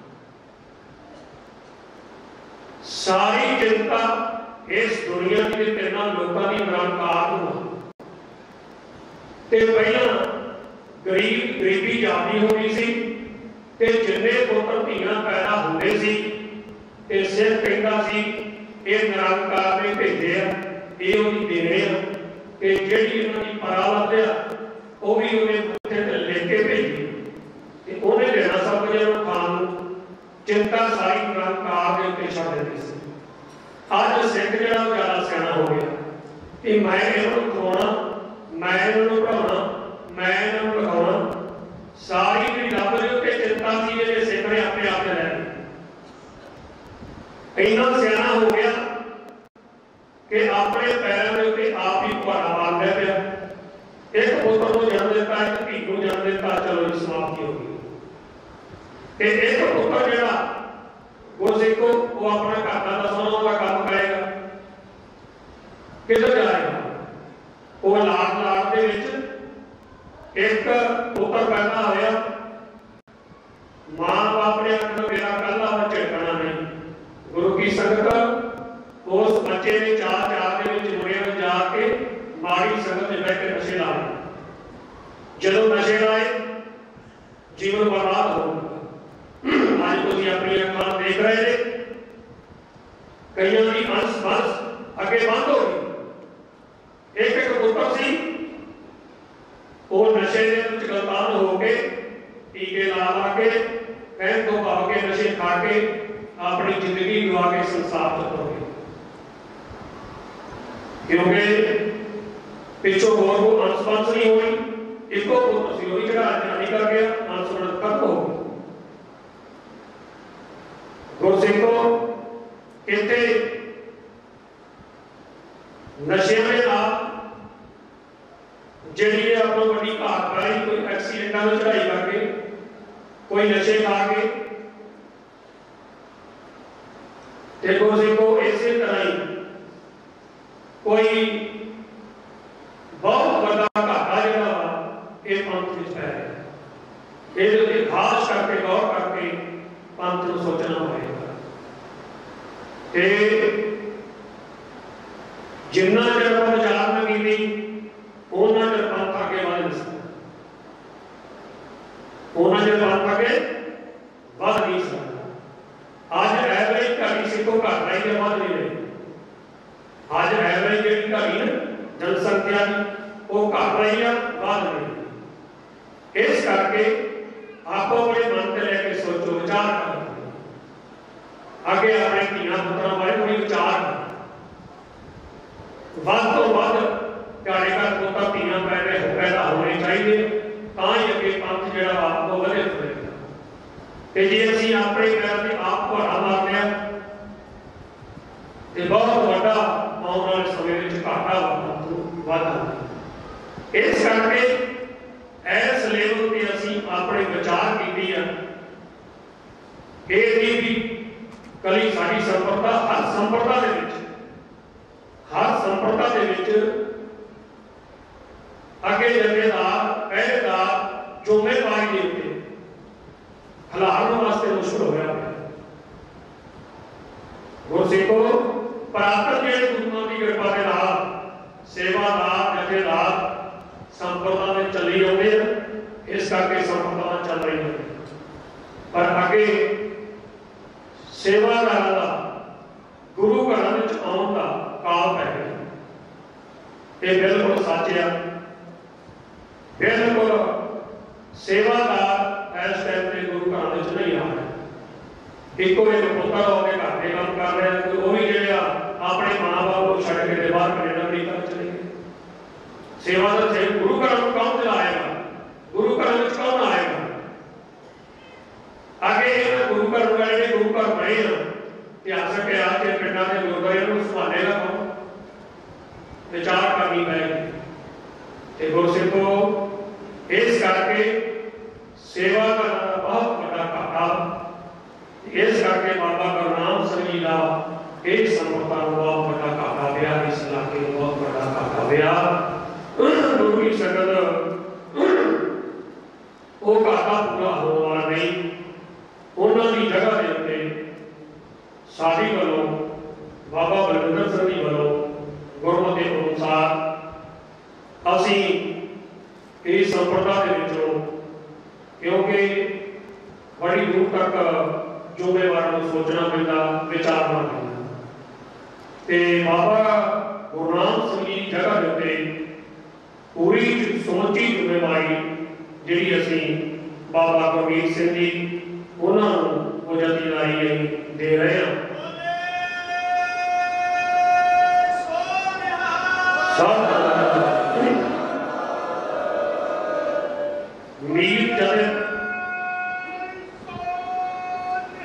सारी चिंता इस दुनिया के तिना लोगों की निरंकार ते पहला गरीब गरीबी जाती होती सी ते जिन्ने पुत्र धीआं पैदा होंदे सी ते सिर कहता सी ये निरंकार ने भेजे ये उहदी देने ते जिहड़ी उन्हां दी परावत आ वो भी उन्हें उत्थे ते लिख के भेजी ते उन्हें देना सब कुछ खाण नूं चिंता सारी निरंकार के उत्ते छड्ड दित्ती सी। अज सिख जिहड़ा ज्यादा सियाणा हो गया कि मैं इन्हों खवाना मैं इन्हों पढ़ाना मैं इन्हों लिखाना सारी जी रब के उत्ते चिंता सी जे सिख ने अपने आप लै ली। इन्ना सियाणा हो गया अपने पैरों के उत्ते आप ही कुहाड़ा मारदा पिया। एक पुत्र को जन्म दिता, एक धी को जन्म दिता, चलो जी समाप्ति हो गई। ते एक पुत्र जिहड़ा गुरसिखो वो अपना घाटा दसाउण दा काम करेगा, किधर जाएगा? वो लाड लाड दे विच एक पुत्र पैदा होया, मां बाप ने आखना मेरा कल्ला वा झटकना नहीं। गुरु की संगत उस बच्चे ने चार चार दे विच मुड़िया में जाके माड़ी संगत में बैठ के नशे लाए। जदों नशे लाए जीवन बर्बाद हो गया। आज तुसीं अपनी अखां देख रहे थे, कईयां दी अंश बंस अगे बंद हो गई। एक एक पुत्र सी वो नशे दे विच गलतान हो के टीके ला ला के कहन तो भाव के नशे खा के अपनी जिंदगी गवा के संसार चल गए। क्योंकि पिछों होर को अंश बंस नहीं हुई, इको पुत्र सी वही चढ़ा चढ़ाई कर गया, अंश बंस खत्म हो गया। गुरसिखो इत्थे नशियां दे नाल जिहड़ी आपको वड्डी घात पाई, कोई एक्सीडेंटां में चढ़ाई करके, कोई नशे खा के, ते गुरसिखो इसे तरह ही कोई बहुत बड़ा घाटा जिहड़ा ये पंथ विच पै रहा। इहदे उत्ते खास करके गौर करके पंथ नूं सोचना होवेगा। ते जिन्ना चਿਰ ਆਪਾਂ ਵਿਚਾਰ ਨਾ ਕੀਤੀ ਉਹਨਾਂ ਚਿਰ ਪੰਥ ਅੱਗੇ ਵਧ ਨਹੀਂ ਸਕਦਾ, ਉਹਨਾਂ ਚਿਰ ਪੰਥ ਅੱਗੇ ਵਧ ਨਹੀਂ ਸਕਦਾ। ਅੱਜ ਐਵਰੇਜ ਘੜੀ ਸਿੱਖੋ ਘਟ ਰਹੀ ਹੈ, ਵਧ ਨਹੀਂ ਰਹੀ। ਅੱਜ ਐਵਰੇਜ ਜਿਹੜੀ ਘੜੀ ਨਾ ਜਨਸੰਖਿਆ ਦੀ ਉਹ ਘਟ ਰਹੀ ਆ, ਵਧ ਨਹੀਂ ਰਹੀ। ਇਸ ਕਰਕੇ ਆਪੋ ਆਪਣੇ ਮਨ ਤੇ ਲੈ ਕੇ ਸੋਚੋ, ਵਿਚਾਰ ਕਰੋ, ਅੱਗੇ ਆਪਣੇ ਧੀਆਂ ਪੁੱਤਰਾਂ ਬਾਰੇ ਕੋਈ ਵਿਚਾਰ ਕਰੋ। ਵੱਧ ਤੋਂ ਵੱਧ ਤੁਹਾਡੇ ਘਰ ਪੁੱਤਾਂ ਧੀਆਂ ਪੈਦੇ ਪੈਦਾ ਹੋਣੇ ਚਾਹੀਦੇ, ਤਾਂ ਹੀ ਅੱਗੇ ਪੰਥ ਜਿਹੜਾ ਵਾ ਉਹ ਵਧੇ ਫਿਰੇਗਾ। ਤੇ ਜੇ ਅਸੀਂ ਆਪਣੇ ਪੈਰਾਂ ਤੇ ਆਪ ਕੁਹਾੜਾ ਮਾਰਦੇ ਹਾਂ ਤੇ ਬਹੁਤ ਵੱਡਾ ਆਉਣ ਵਾਲੇ ਸਮੇਂ ਵਿੱਚ ਘਾਟਾ ਵਾਧਾ। ਇਸ ਕਰਕੇ ਇਸ ਲੈਵਲ ਤੇ ਅਸੀਂ ਆਪਣੇ ਵਿਚਾਰ ਕੀਤੀ ਆ। ਇਹ ਨਹੀਂ ਵੀ ਕਲੀ ਸਾਡੀ ਸੰਪਰਦਾ, ਹਰ ਸੰਪਰਦਾ ਦੇ ਵਿੱਚ हर संप्रदा के विच अगे जथेदार पहरेदार जिम्मेवारी के उत्ते हलारन वास्ते मुश्किल होया। गुरसिखो पुरातन जिहड़े गुरुओं की कृपा के नाल सेवादार जथेदार संप्रदा में चली आउंदे हैं, इस करके संप्रदा चल रही है। पर अगे सेवादारां दा गुरु घरां विच आउण दा काल पै गया। ये बिल्कुल सच है। बिल्कुल सेवादार इस टाइम से गुरु घर नहीं आ रहे। एको एक पुत्र होकर घर के काम कर रहे हैं, वो भी जो अपने माँ बाप को छड़ के बाहर कनेडा अमरीका चले गए। सेवादार से गुरु घर में कौन चलाएगा? गुरु घर में कौन आएगा? आगे गुरु घर वाले गुरु घर बने आ सके आज के पिंडा के गुरुद्वारे को संभालेगा कौन? विचार करनी पड़ेगी। गुरसिखो इस करके सेवा करना बहुत बड़ा घाटा। इस करके बाबा गुरनाम सिंह जी का एक संपदा बहुत बड़ा घाटा पिया, इस इलाके में बहुत बड़ा घाटा पिया। गुरु की संगत वो घाटा पूरा होने वाला नहीं। उन्होंने जगह के उत्ते साडी वालों बाबा बलविंदर सिंह जी वालों गुरमत के अनुसार असी इस संप्रदा के विचों, क्योंकि बड़ी दूर तक जिम्मेवार को सोचना पैंदा, विचारना पैंदा। ते बाबा गुरनाम सिंह जी जगह के उत्ते पूरी समੁੱਚੀ जिम्मेवारी जिहड़ी असी बाबा गुरमीत सिंह जी उन्होंने वो जथेदारी दे रहे हैं। मीर जथे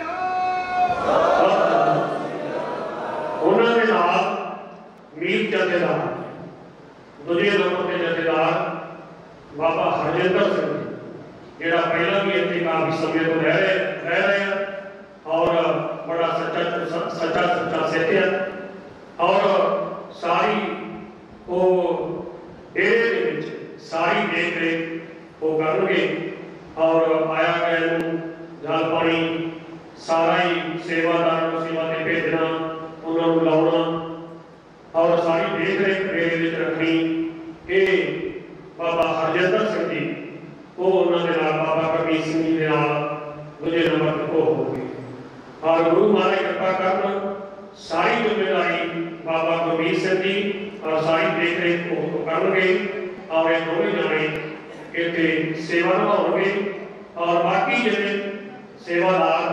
उन्होंने नाल मीर जथे जथेदार, दूजे नंबर पर जथेदार बाबा हरजिंदर सिंह जिहड़ा पहला भी इत्थे काफ़ी समय तो रह रहे रह रहे हैं और बड़ा सच्चा सच्चा सच्चा सिख है और सारी वो डेरे दे विच सारी देख रेख वो करनगे और आया गया जल पानी सारा ही सेवादार को सेवा ते भेजना उन्होंने लाना और सारी देख रेख डेरे विच रखनी। ये बाबा हरजिंदर सिंह जी वो उन्होंने बाबा कबीर सिंह जी के दूजे नंबर पर वो हो गई और गुरु महाराज कृपा करन सारी जिम्मेदारी बाबा कबीर सिंह जी और सारी देख रेख को करनगे और ये दोनों जाने इतने सेवा निभाओगे और बाकी जिन्हें सेवादार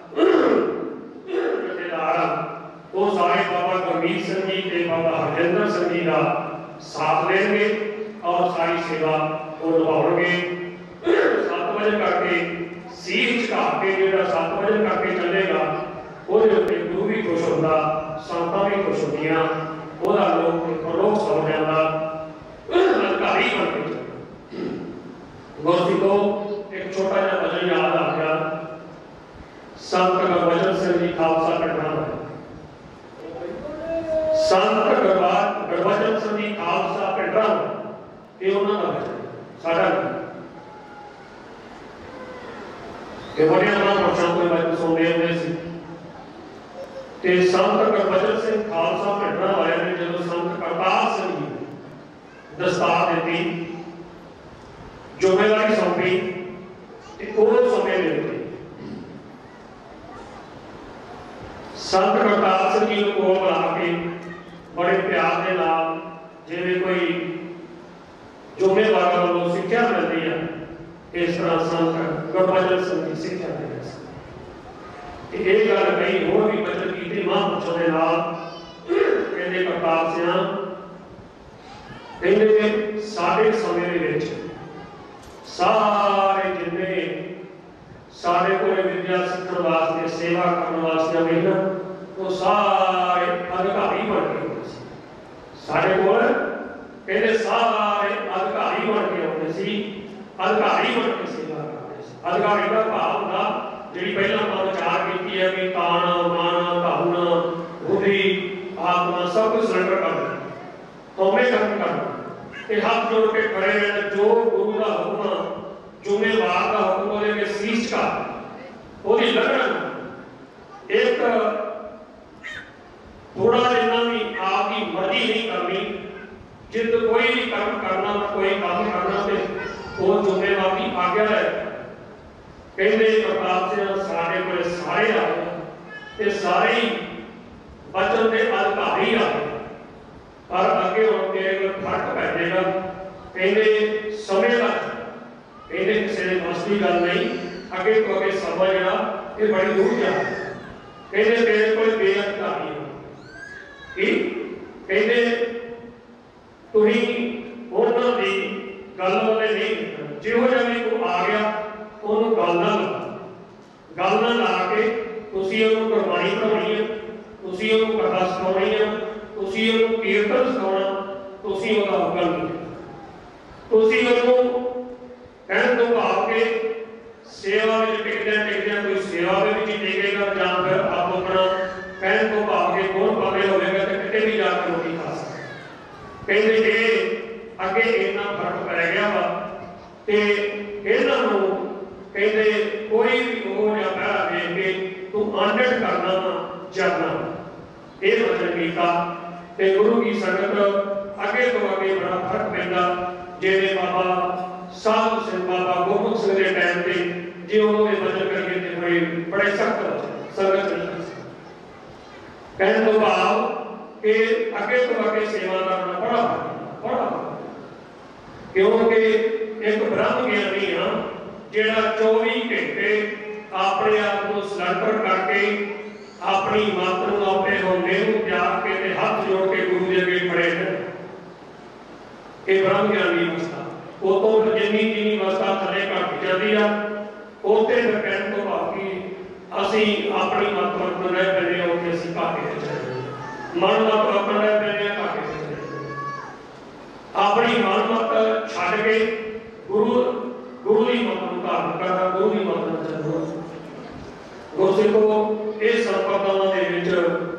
जथेदार वो सारे बाबा कबीर सिंह जी के बाबा हरजिंदर सिंह जी का साथ देंगे और सारी सेवा वो निभाओगे। सत्त वजन करके सीख झुका के जो सत्त वजन करके चलेगा वो गुरु भी खुश होता संतां भी खुश होंदियां वह लोग लोग सौ जाता अधिकारी बन के चलता। गुरसिखो एक छोटा जिहा भजन याद आ गया संत गुरबचन सिंह जी खालसा पिंडा संत गुरबचन सिंह जी खालसा पिंडा ये उन्होंने का भजन साडा कि बड़े महापुरुषों को मैं सुनते हुए सी ते संत गुरबचन सिंह खालसा पिंडा वाले ने जो संत करतार सिंह जी दस्तार दी जिम्मेदारी सौंपी उस समय में संत करतार सिंह जी को बुला के बड़े प्यार के नाल जिवें कोई जुम्मेवार वालों सिक्ख्या मिलती है इस तरह संत गुरबचन सिंह जी सिक्ख्या दे रहे ये गल कही होर भी बचन की महापुरुषों के नाल कहते करतार सिंह कहते सारे समय विच सारे जिन्ने सारे को विद्या सीखने वास्ते सेवा करने वास्ते मिलना वो सारे अधिकारी बन के होते सारे को कहते सारे अधिकारी बन के होते सी अधिकारी बन के सेवा करते अधिकारी का भाव होता जी पहला मैं विचार की है कि ताना माना धन बुद्धि आत्मा सब कुछ सरेंडर कर देना हमें कर्म करना हाथ जोड़ के खड़े रहना जो गुरु का हुक्म जुम्मेवार का हुक्म लेके शीश का ओदी लगन एक थोड़ा जितना भी आपकी मर्जी नहीं करनी जिद कोई भी कर्म करना कोई काम करना ते वो जुम्मेवारी आज्ञा है कहते प्रताप सिंह सारे को सारे आए ते सारे ही बचन के अधिकारी आए पर अगे हम तेरे को फर्क पै जाएगा कहते समय का कहते किसी मस्ती गल नहीं अगे तो अगे समा जरा ये बड़ी दूर जा कहते तेरे को बेअधिकारी कि कहते तुही उन्होंने दी गल वाले नहीं जिहो जिहा भी कोई आ गया उन्होंने गल ना ला गल ना ला के तुसीं उहनूं गुरबाणी पढ़ाउणी है तुसीं उहनूं कथा सुणाउणी है तुसीं उहनूं कीर्तन सुणाउणा तुसीं उहदा हुक्म नहीं तुसीं उहनूं कहण तों भाव के सेवा विच टिकदिआं टिकदिआं कोई सेवा दे विच टिकेगा जां फिर आप अपना कहण तों भाव के गुण पावे होवेगा ते किते भी जाके रोटी खा सकदा कहंदे जे अगे इन्ना फर्क पै गया वा ते इन्हां नूं कहंदे कोई भी हो जां पहरा देख के तू आंडट करना वा जरना ये वचन कीता ते गुरु की संगत अगे तो अगे बड़ा फर्क पैंदा जिहड़े बाबा साधु सिंह बाबा गोमुख सिंह के टाइम पे जो उन्होंने वचन करके थे बड़े बड़े सख्त संगत नहीं कर सकते कहने तो भाव कि अगे तो अगे सेवा करना बड़ा बड़ा क्योंकि एक ब्रह्म ज्ञानी हाँ जिहड़ा चौबी घंटे अपने आप को सरेंडर करके अपनी मत नूं अपने होंदे नूं त्याग के ते हाथ जोड़ के गुरु दे अगे खड़े हैं ये ब्रह्म ज्ञानी अवस्था वो तो जिन्नी जिन्नी अवस्था थले घट जाती है उसे फिर कहने तो भाव कि असी अपनी मत वरतन रह पैंदे उत्थे असीं घाटे ते चले मन मत वरतन रह पैंदे घाटे ते चले अपनी मानमत छड्ड के गुरु गुरु की मत को धारण करना, गुरु की मत में चलना। गुरसिखो इस संपदावां दे विच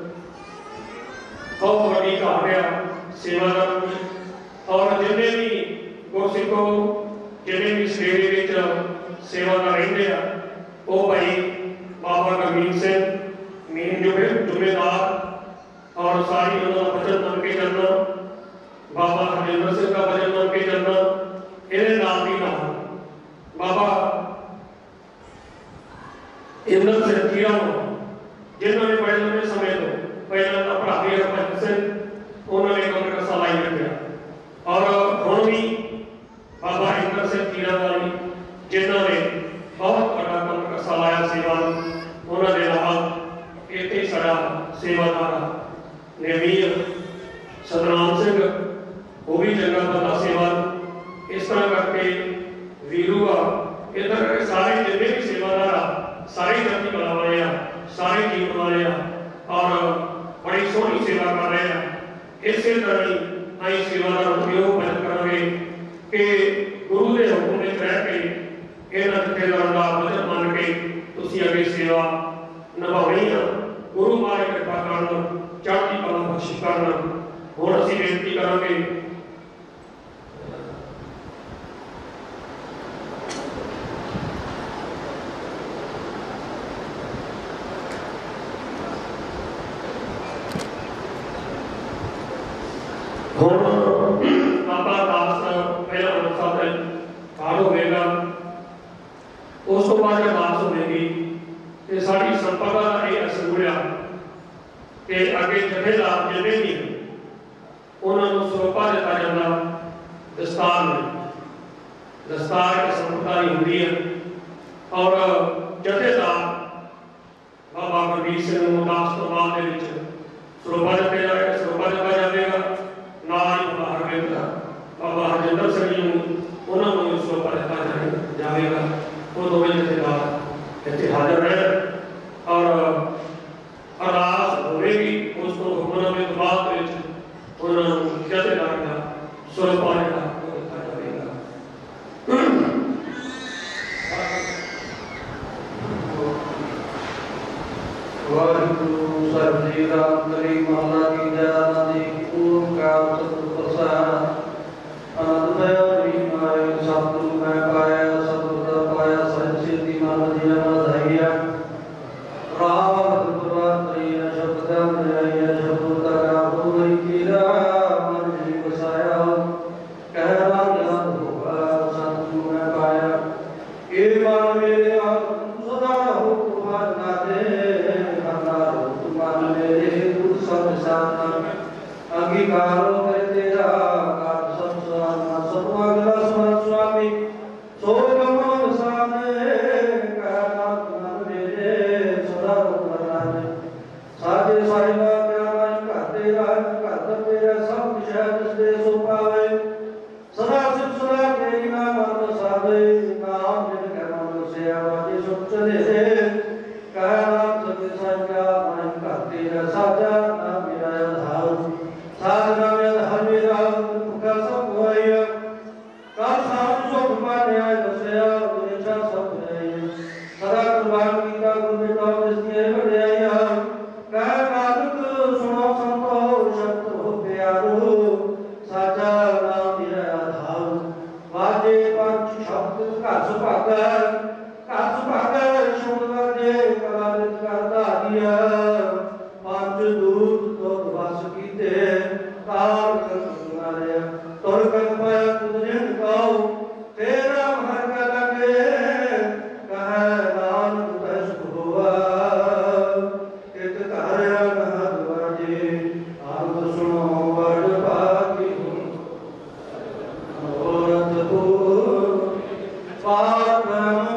बहुत बड़ी घाट आ सेवादार की, और जिन्ने भी गुरसिखो जिन्ने भी सवेरे विच सेवादार रहिंदे आ वो भाई बाबा गरमीत सिंह मेन जुम्मेदार और सारी उन्होंने वचन मन के चलना, बाबा हरजिंदर सिंह का वचन मन के चलना, इहदे नाल दी नाल बाबा इंद्र सिंह खीरा जिन्होंने बड़े लंबे समय तो पहला का भरा भी हरभजन सिंह उन्होंने कमर कसा लाई रखा, और हुण भी बाबा इंद्र सिंह खीरा वाली जिन्होंने बहुत बड़ा कमर कसा लाया सेवा, उन्होंने नाल इत्थे साडा सेवादार निर्मीर सतनाम सिंह वो भी चंगा बंदा सेवा, इस तरह करके वीरू आ इधर सारे जितने भी सेवादार आ सारे धरती कला वाले आ, सारे जीवन वाले आ, और बड़ी सोहनी सेवा कर रहे हैं। इस तरह ही अं सेवादार बचत करेंगे कि गुरु के हुक्म में रह के इन्होंने जथेदारों का वचन मान के तुसीं अगे सेवा निभानी है। गुरु मारे कृपा करन, चढ़ती कला बख्शिश करन। हुण असीं बेनती करांगे बाबा दास पहला पाठ होगा, उस तो बाद अरदास होगी तो साड़ी संपदा का यह असूल आ कि अगे जथेदार जिन्हें भी उन्होंने सौंपा दिता जाता दस्तार में। दस्तार एक संपदा ही होती है, और जथेदार बाबा गुरमीत सिंह दास तो बाद सरोपा दिता जाएगा, सरोपा दिता जाएगा नाल बाबा हरविंद बाबा हरजिंदर सिंह जी उन्होंने सरोपा दिता जाएगा। वो दोवें जथेदार इतने हाजिर रहे और अरदास होगी। उस तो हुक्मनामे तो बाद उन्होंने जथेदार का सरोपा दिता जाएगा। वाहिगुरु साहिब जी राम करी महला की जय ओंकार सतगुर प्रसाद आनंद भया माए सतगुरु मैं पाया सतगुर पाया सच सिद्धि मन दिया बधाइया राम प्रभातरी शब्द जय शब्द का बोल कीरा मन जी बसाया कह राम होगा सतगुरु मैं पाया ए मन मेरे आप सदा हो तुम्हार ना दे अंगीकारो कर तेरा काट सब सब अगला स्मरण स्वामी सो गमन सामने कहना मन मेरे सदा उपराने साजे साहिबा प्यारा का तेरा का तेरा सब विषय दे सो पावे सदा सिर्फ सदा तेरी नाम मन साधे नाम जिन के मन से आवाज सुन चले कहना सत्य संज्ञा मन का तेरा साजा नाम मेरा धाम साधना में हर मेरा पुकार सब होया का साथ जो भगवान आए दसया दुनिया सब है सदा कुर्बान की का गुरु बेटा जिसके बड़े आया कह नानक सुनो संतो शब्द हो प्यारो साचा नाम मेरा आधार वाजे पंच शब्द का सुपाकर का सुपाकर शुभ वाजे कलालित करता दिया पांच दूत तो वास कीते तार कर तुम्हारे तोर कर पाया तुझे गाओ तेरा हर का लगे कह नाम दस हुआ इत कार्य न दुआजे आप सुनो बड़ पाकी औरत को पाप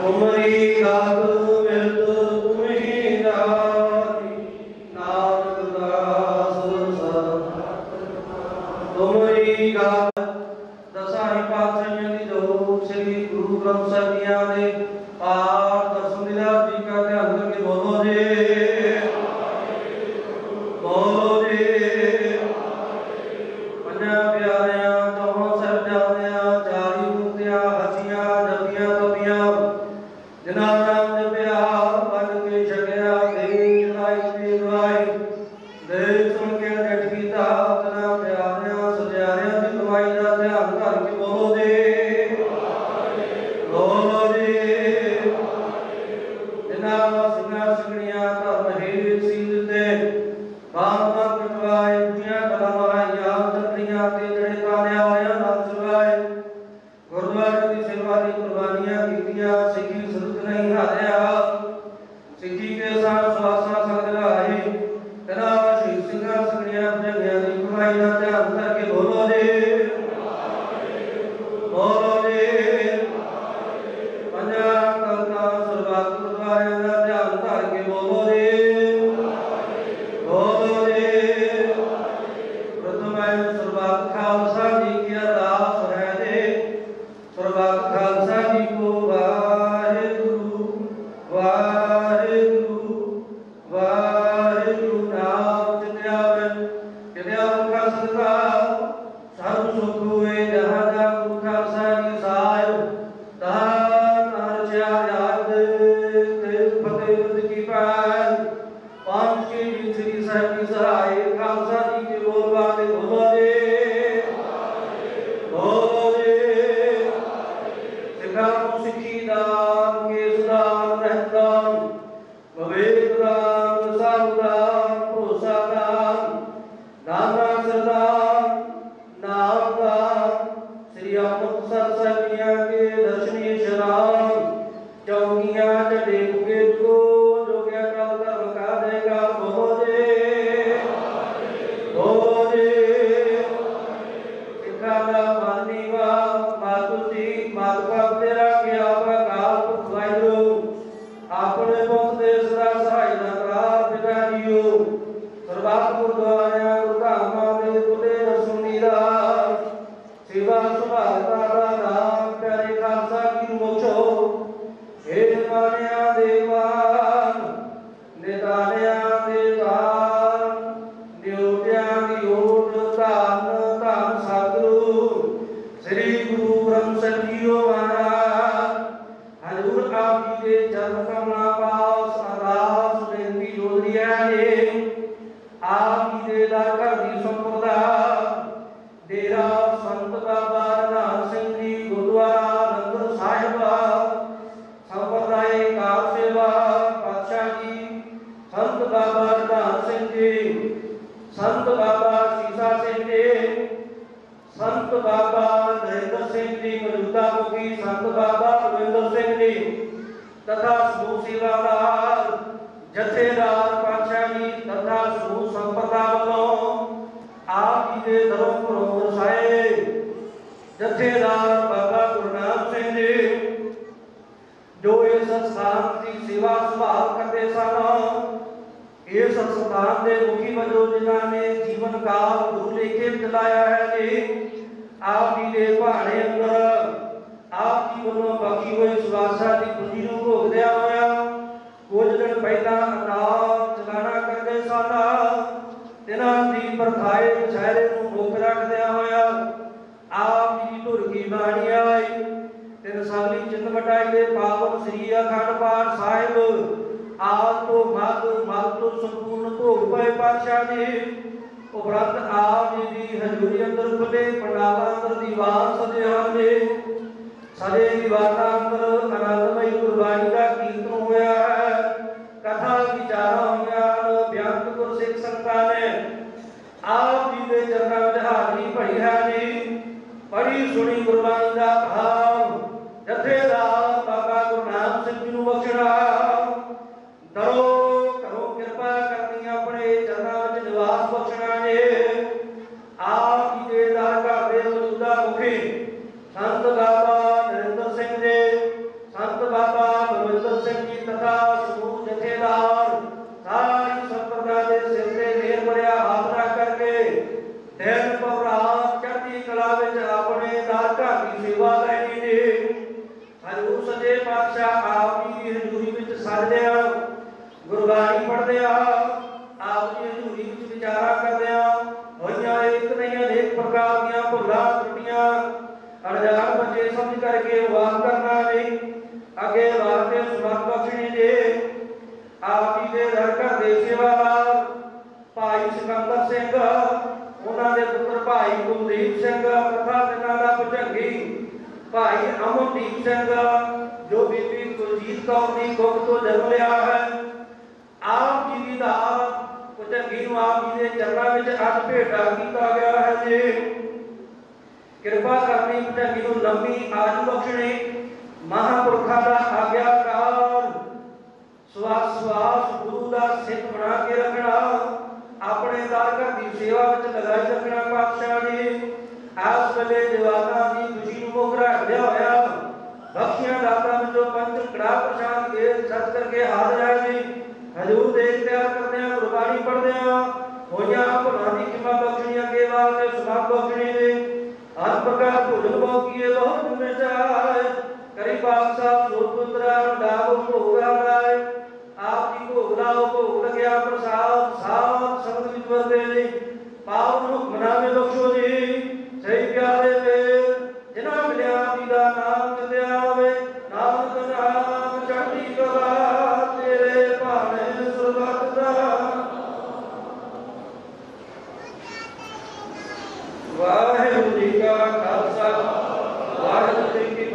तुमरी गात मिलत तुम्ही रानी नानक दास सत तुमरी गात दसाई पातशाहियां दी जो श्री गुरु ग्रंथ ਸਾਹਿਬ जी दे पाठ दर्शन दिलास जी का ध्यान करके बोलो जी बोलो जी पंजा प्यारियां चौहां साहिबजादियां चाली मुक्तियां हसियां जपियां तपियां जिन्हां नाम जपिया बन के छकिया देव चलाई देव गवाई देव सुन के डट कीता तना प्यारियां सजारियां दी कमाई दा ध्यान करके बोलो जी बोलो जी जिन्हां ਸਿੰਘਾਂ ਸਿੰਘਣੀਆਂ ਧਰਮ ਹੇਠ ਸੀਲ ਤੇ ਬਾਬਾ ਕਟਵਾਏ ਦੁਨੀਆ ਕਲਾ ਮਹਾਇਆ ਤਕਰੀਆਂ ਤੇ ਜਿਹੜੇ ਤਾਲਿਆ ਹੋਇਆ ਨਾਮ ਸੁਭਾਏ ਗੁਰਦੁਆਰੇ ਦੀ ਸੇਵਾ ਦੀ ਕੁਰਬਾਨੀਆਂ ਕੀਤੀਆਂ ਸਿੱਖੀ ਸਦਕ ਨਹੀਂ ਹਾਰਿਆ ਸਿੱਖੀ ਕੇ ਸਾਥ ਸਵਾਸਾ ਸੰਗ ਲਾਏ ਤੇਰਾ ਸ਼ਹੀਦ ਸਿੰਘਾਂ ਸਿੰਘਣੀਆਂ ਜਗਿਆਂ ਦੀ ਕਮਾਈ ਦਾ ਧਿਆਨ ਕਰਕੇ ਬੋਲੋ ਜੀ ਬੋਲੋ ਜੀ ਪੰਜਾਂ ਕਰਤਾ ਸਰਬੱਤ ਗੁਰਦੁਆਰਿਆਂ ਦਾ ਧਿਆਨ ਧਰ ਕੇ ਬੋਲੋ ਜੀ ਬੋਲੋ ਜੀ ਪ੍ਰਥਮ ਸਰਬੱਤ ਖਾਲਸਾ ਜੀ ਕੀ ਅਰਦਾਸ ਹੈ ਦੇ ਸਰਬੱਤ ਖਾਲਸਾ ਜੀ ਕੋ ਵਾਹਿਗੁਰੂ ਵਾਹਿਗੁਰੂ ਵਾਹਿਗੁਰੂ ਨਾਮ ਚਿਤਿਆਵੇ ਚਿਤਿਆਵਨ ਕਾ ਸਦਕਾ ਸਰਬ ਸੁਖ ਹੋਏ ਜਹਾਂ ਦਾ ਗੁਰੂ ਖਾਲਸਾ ਜੀ ਸਾਹਿਬ ਤਹਾਂ ਹਰ ਚਾਰ ਯਾਦ ਤੇ ਫਤਿਹ ਬੁੱਧ ਕੀ ਪਾਲ पांच के श्री साहिब की सहाय खालसा जी के बोल बाते बोलो जी बोलो जी सिखा सिखी दान के सुदान रहदान विवेक दान सावधान भरोसा दान नाना सरदान नाम दान श्री अमृतसर साहिबिया के दर्शनीय शराब चौकियां चढ़े मुके को जो क्या कल धर्म का देगा बोलो जी बोलो जी सिखाना मानी वा मातु जी मातु का तेरा क्या प्रकार वाहिरो अपने पुत देश का सहाय ना करा पिता जीओ सरबत गुरुद्वारा गुरधामा दे खुले दर्शनी दा सेवा सुभाता दा नाम प्यारे खालसा की मोक्षो हे मानिया देवान निदानिया देवान न्योटियां दी ओट धन धन सतगुरु श्री गुरु ग्रंथ ਸਾਹਿਬ ਜੀ महाराज हजूर आप जी के चरण कमला पास अरदास बेनती जोड़ी है आप जी के दर घर दी संपदा डेरा संत बाबा नानक सिंह जी गुरुद्वारा आनंदपुर साहिब संप्रदाय कार सेवा पातशाह जी संत बाबा नानक सिंह जी संत बाबा सीसा सिंह जी संत बाबा नरेंद्र सिंह जी मौजूदा मुखी संत बाबा रविंदर सिंह जी तथा समूह सेवादार जथेदार पातशाह जी तथा समूह संपदा वालों आप जी के दरों को वसाए जथेदार बाबा गुरनाम सिंह जी जो इस संस्थान की सेवा संभाल करते सन इस संस्थान के मुखी वजों जिन्होंने जीवन काल गुरु लेखे चलाया है जी आप जी के भाणे अंदर आप जी वालों बखी हुई सुवासा की खुशी को भोगद्या होया कुछ दिन पहला अनाज चलाना करते सन तिन्हां दी प्रथाए शहरे को मुख रखद्या होया आप जी की धुर की बाणी आई तेरे साली चिन्ह मटाई दे पावन श्री अखंड पाठ साहिब आज तो मद मद तो संपूर्ण भोग पाए पातशाह जी उपरंत आप जी की हजूरी अंदर खुले पंडाल अंदर दीवान सजे हैं सजे दीवान अंदर आनंदमय गुरबाणी का कीर्तन होया है कथा विचारा हुई बेअंत गुरसिख संगतां ने आप जी के चरणों में हाजरी भरी है जी बड़ी सुनी गुरबाणी का भाव जथेदार बाबा गुरनाम सिंह जी नूं बख्शना दरो करो कृपा करनी अपने चरणों में निवास बख्शना ने आप जी के दर घर दे मौजूदा मुखी संत बाबा नरेंद्र सिंह जी हजूर सच्चे पातशाह आप जी की हजूरी विच सजदे गुरबाणी पढ़दे आप जी हजूरी विच विचारा करदे होइयां एक नहीं अनेक प्रकार दीयां भुल्लां त्रुटियां अनजान बच्चे समझ करके वार करना नहीं अगे वास्ते सुमत बख्शणी दे आप जी दे दर घर दे सेवादार भाई सिकंदर सिंह उन्हां दे पुत्र भाई कुलदीप सिंह कथा तिन्हां दा भुजंगी भाई अमनदीप सिंह जो बीबी कुलजीत कौर की कुख तो जन्म लिया है आप जी की दात भुजंगी नूं आप जी के चरणों में अज भेटा किया गया है जी कृपा करनी भुजंगी नूं लंबी आयु बख्शणी महापुरखा का आग्याकार श्वास श्वास गुरु का सिख बना के रखना अपने दर घर की सेवा में लगाई रखना पातशाह जी आस वेले दीवाना की खुशी नूं मुख रखदे होया बख्शियां दाता में जो पंच कड़ा प्रसाद के सच करके हाजिर है जी हजूर दे इख्तियार करते हैं गुरबाणी पढ़ते हैं होइयां भुलां दी क्षमा बख्शणी अगे वास्ते समाप्त बख्शणी दे हर प्रकार भोजन भोगिए बहुत में चाहे करी पातशाह सुरपुत्रा डाब भोग लाए आप जी भोग लाओ भोग लग्या प्रसाद साथ शब्द विच वरते पावन हुक्मनामे बख्शो जी सही प्यारे पे जिन्हां मिलिया जी दा नाम चलिया होवे नानक नाम चढ़दी कला तेरे भाने सुरगत दा वाहिगुरू जी का खालसा वाहिगुरू जी की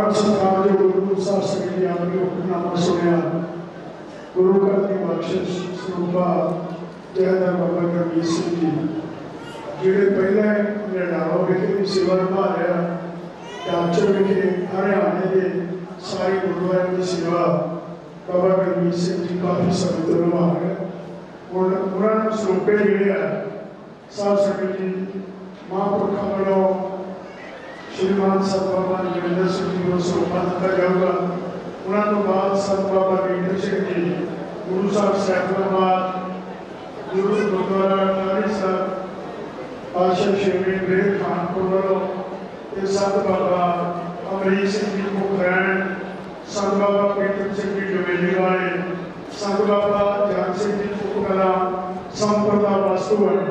परम सत्कार जो गुरु साहब संगत जी आपने हुक्मनामा सुनिया गुरु घर की बख्शिश स्वरूपा जयदा बाबा गरमीत सिंह जी जिहड़े पहले निडालो विखे भी सेवा निभा रहा डाचर विखे हरियाणे के सारे गुरुद्वारे की सेवा बाबा गरमीत सिंह जी काफ़ी समय तो निभा रहे हुण उन्होंने सरोपे जिहड़े आ साध संगत जी महापुरखों वालों श्रीमान सत बाबा नरेंद्र सिंह जी को सरोपा दिता जाऊगा उन्होंने बाद सत बाबा वीरेंद्र सिंह जी गुरु साहब सैफलाबाद गुरु गुरुद्वारा नारी साहब पातशाह छेवें बेर खानपुर वालों सत बाबा अमरीक सिंह जी पोखरैन संत बाबा प्रीतम सिंह जी डबेली वाले संत बाबा जान सिंह जी फुकला संप्रदा वास्तुवन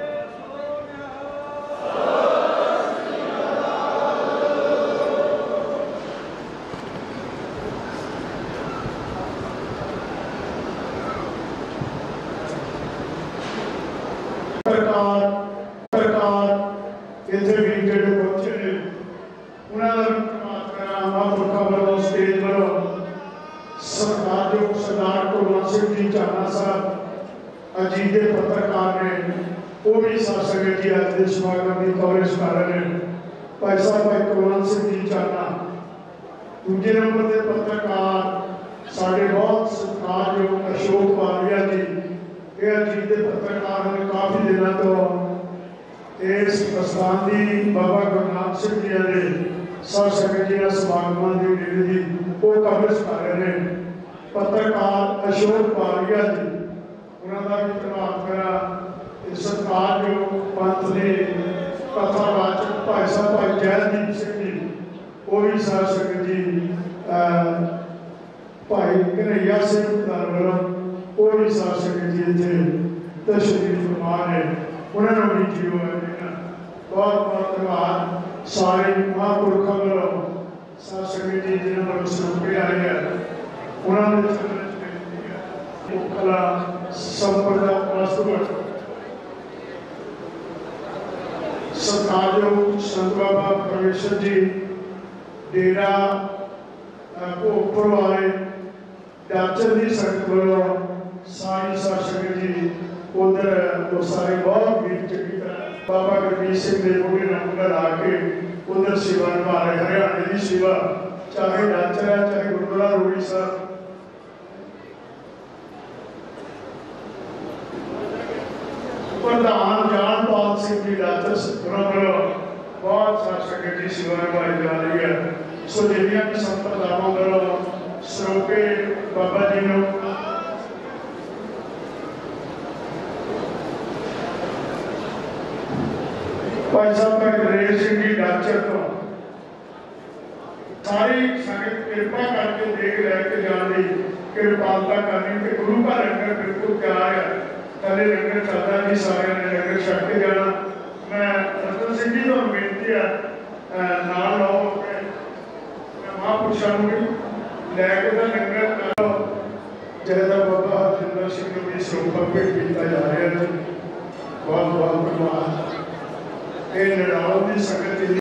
पत्रकार ने वो भी साथ संगत जी आज समागम की कवरेज कर रहे हैं भाई साहब भाई कुलवंत सिंह जी चाहना दूजे नंबर के पत्रकार साढ़े बहुत सत्कार जो अशोक वालिया जी ये अजीत के पत्रकार ने काफ़ी दिनों तो इस प्रस्थान की बाबा गुरनाम सिंह जी के साथ संगत जी समागम की डेरे की वो कवरेज कर रहे हैं पत्रकार अशोक वालिया जी उन्होंने भी प्रभाव करा सरकार जो पंथ ने कथावाचक भाई साहब भाई जयदीप सिंह जी वो भी साध संगत जी भाई कन्हैया सिंह वालों वो भी साध संगत जी इतने तशरीफ फरमा है उन्होंने भी जीव बहुत बहुत धन्यवाद सारे महापुरखों वालों साध संगत जी जिन्होंने सरोपे आए हैं उन्होंने कला संप्रदा वास्तुवन सत्कारयोग संत बाबा परमेश्वर जी डेरा भोगपुर वाले डाचर की संगत वालों सारी साध संगत जी उधर वो सारे बहुत वीर चंगी तरह बाबा गरमीत सिंह के मोटे नंबर आके उधर सेवा निभा रहे हरियाणे की सेवा चाहे डाचर है चाहे गुरुद्वारा रोड़ी साहब प्रधान जानपाल सिंह जी डाचर वालों बहुत साथ संगत जी सेवा निभाई जा रही है सो जिन्नियां भी संप्रदावां वालों सरोपे बाबा जी ने भाई साहब नरेंद्र सिंह जी डाचर तो सारी संगत कृपा करके देख लैके जाने कृपालता करनी कि गुरु का लंगर बिल्कुल तैयार है पहले लंगर चलता जी सारे ने लंगर छक के जाना मैं रतन सिंह जी को बेनती है नाल लाओ महापुरुषों भी लैके तो लंगर जयदा बाबा हरजिंदर सिंह को भी सरोपा भेंट किया जा रहा है बहुत बहुत धन्यवाद ये निडालों की संगत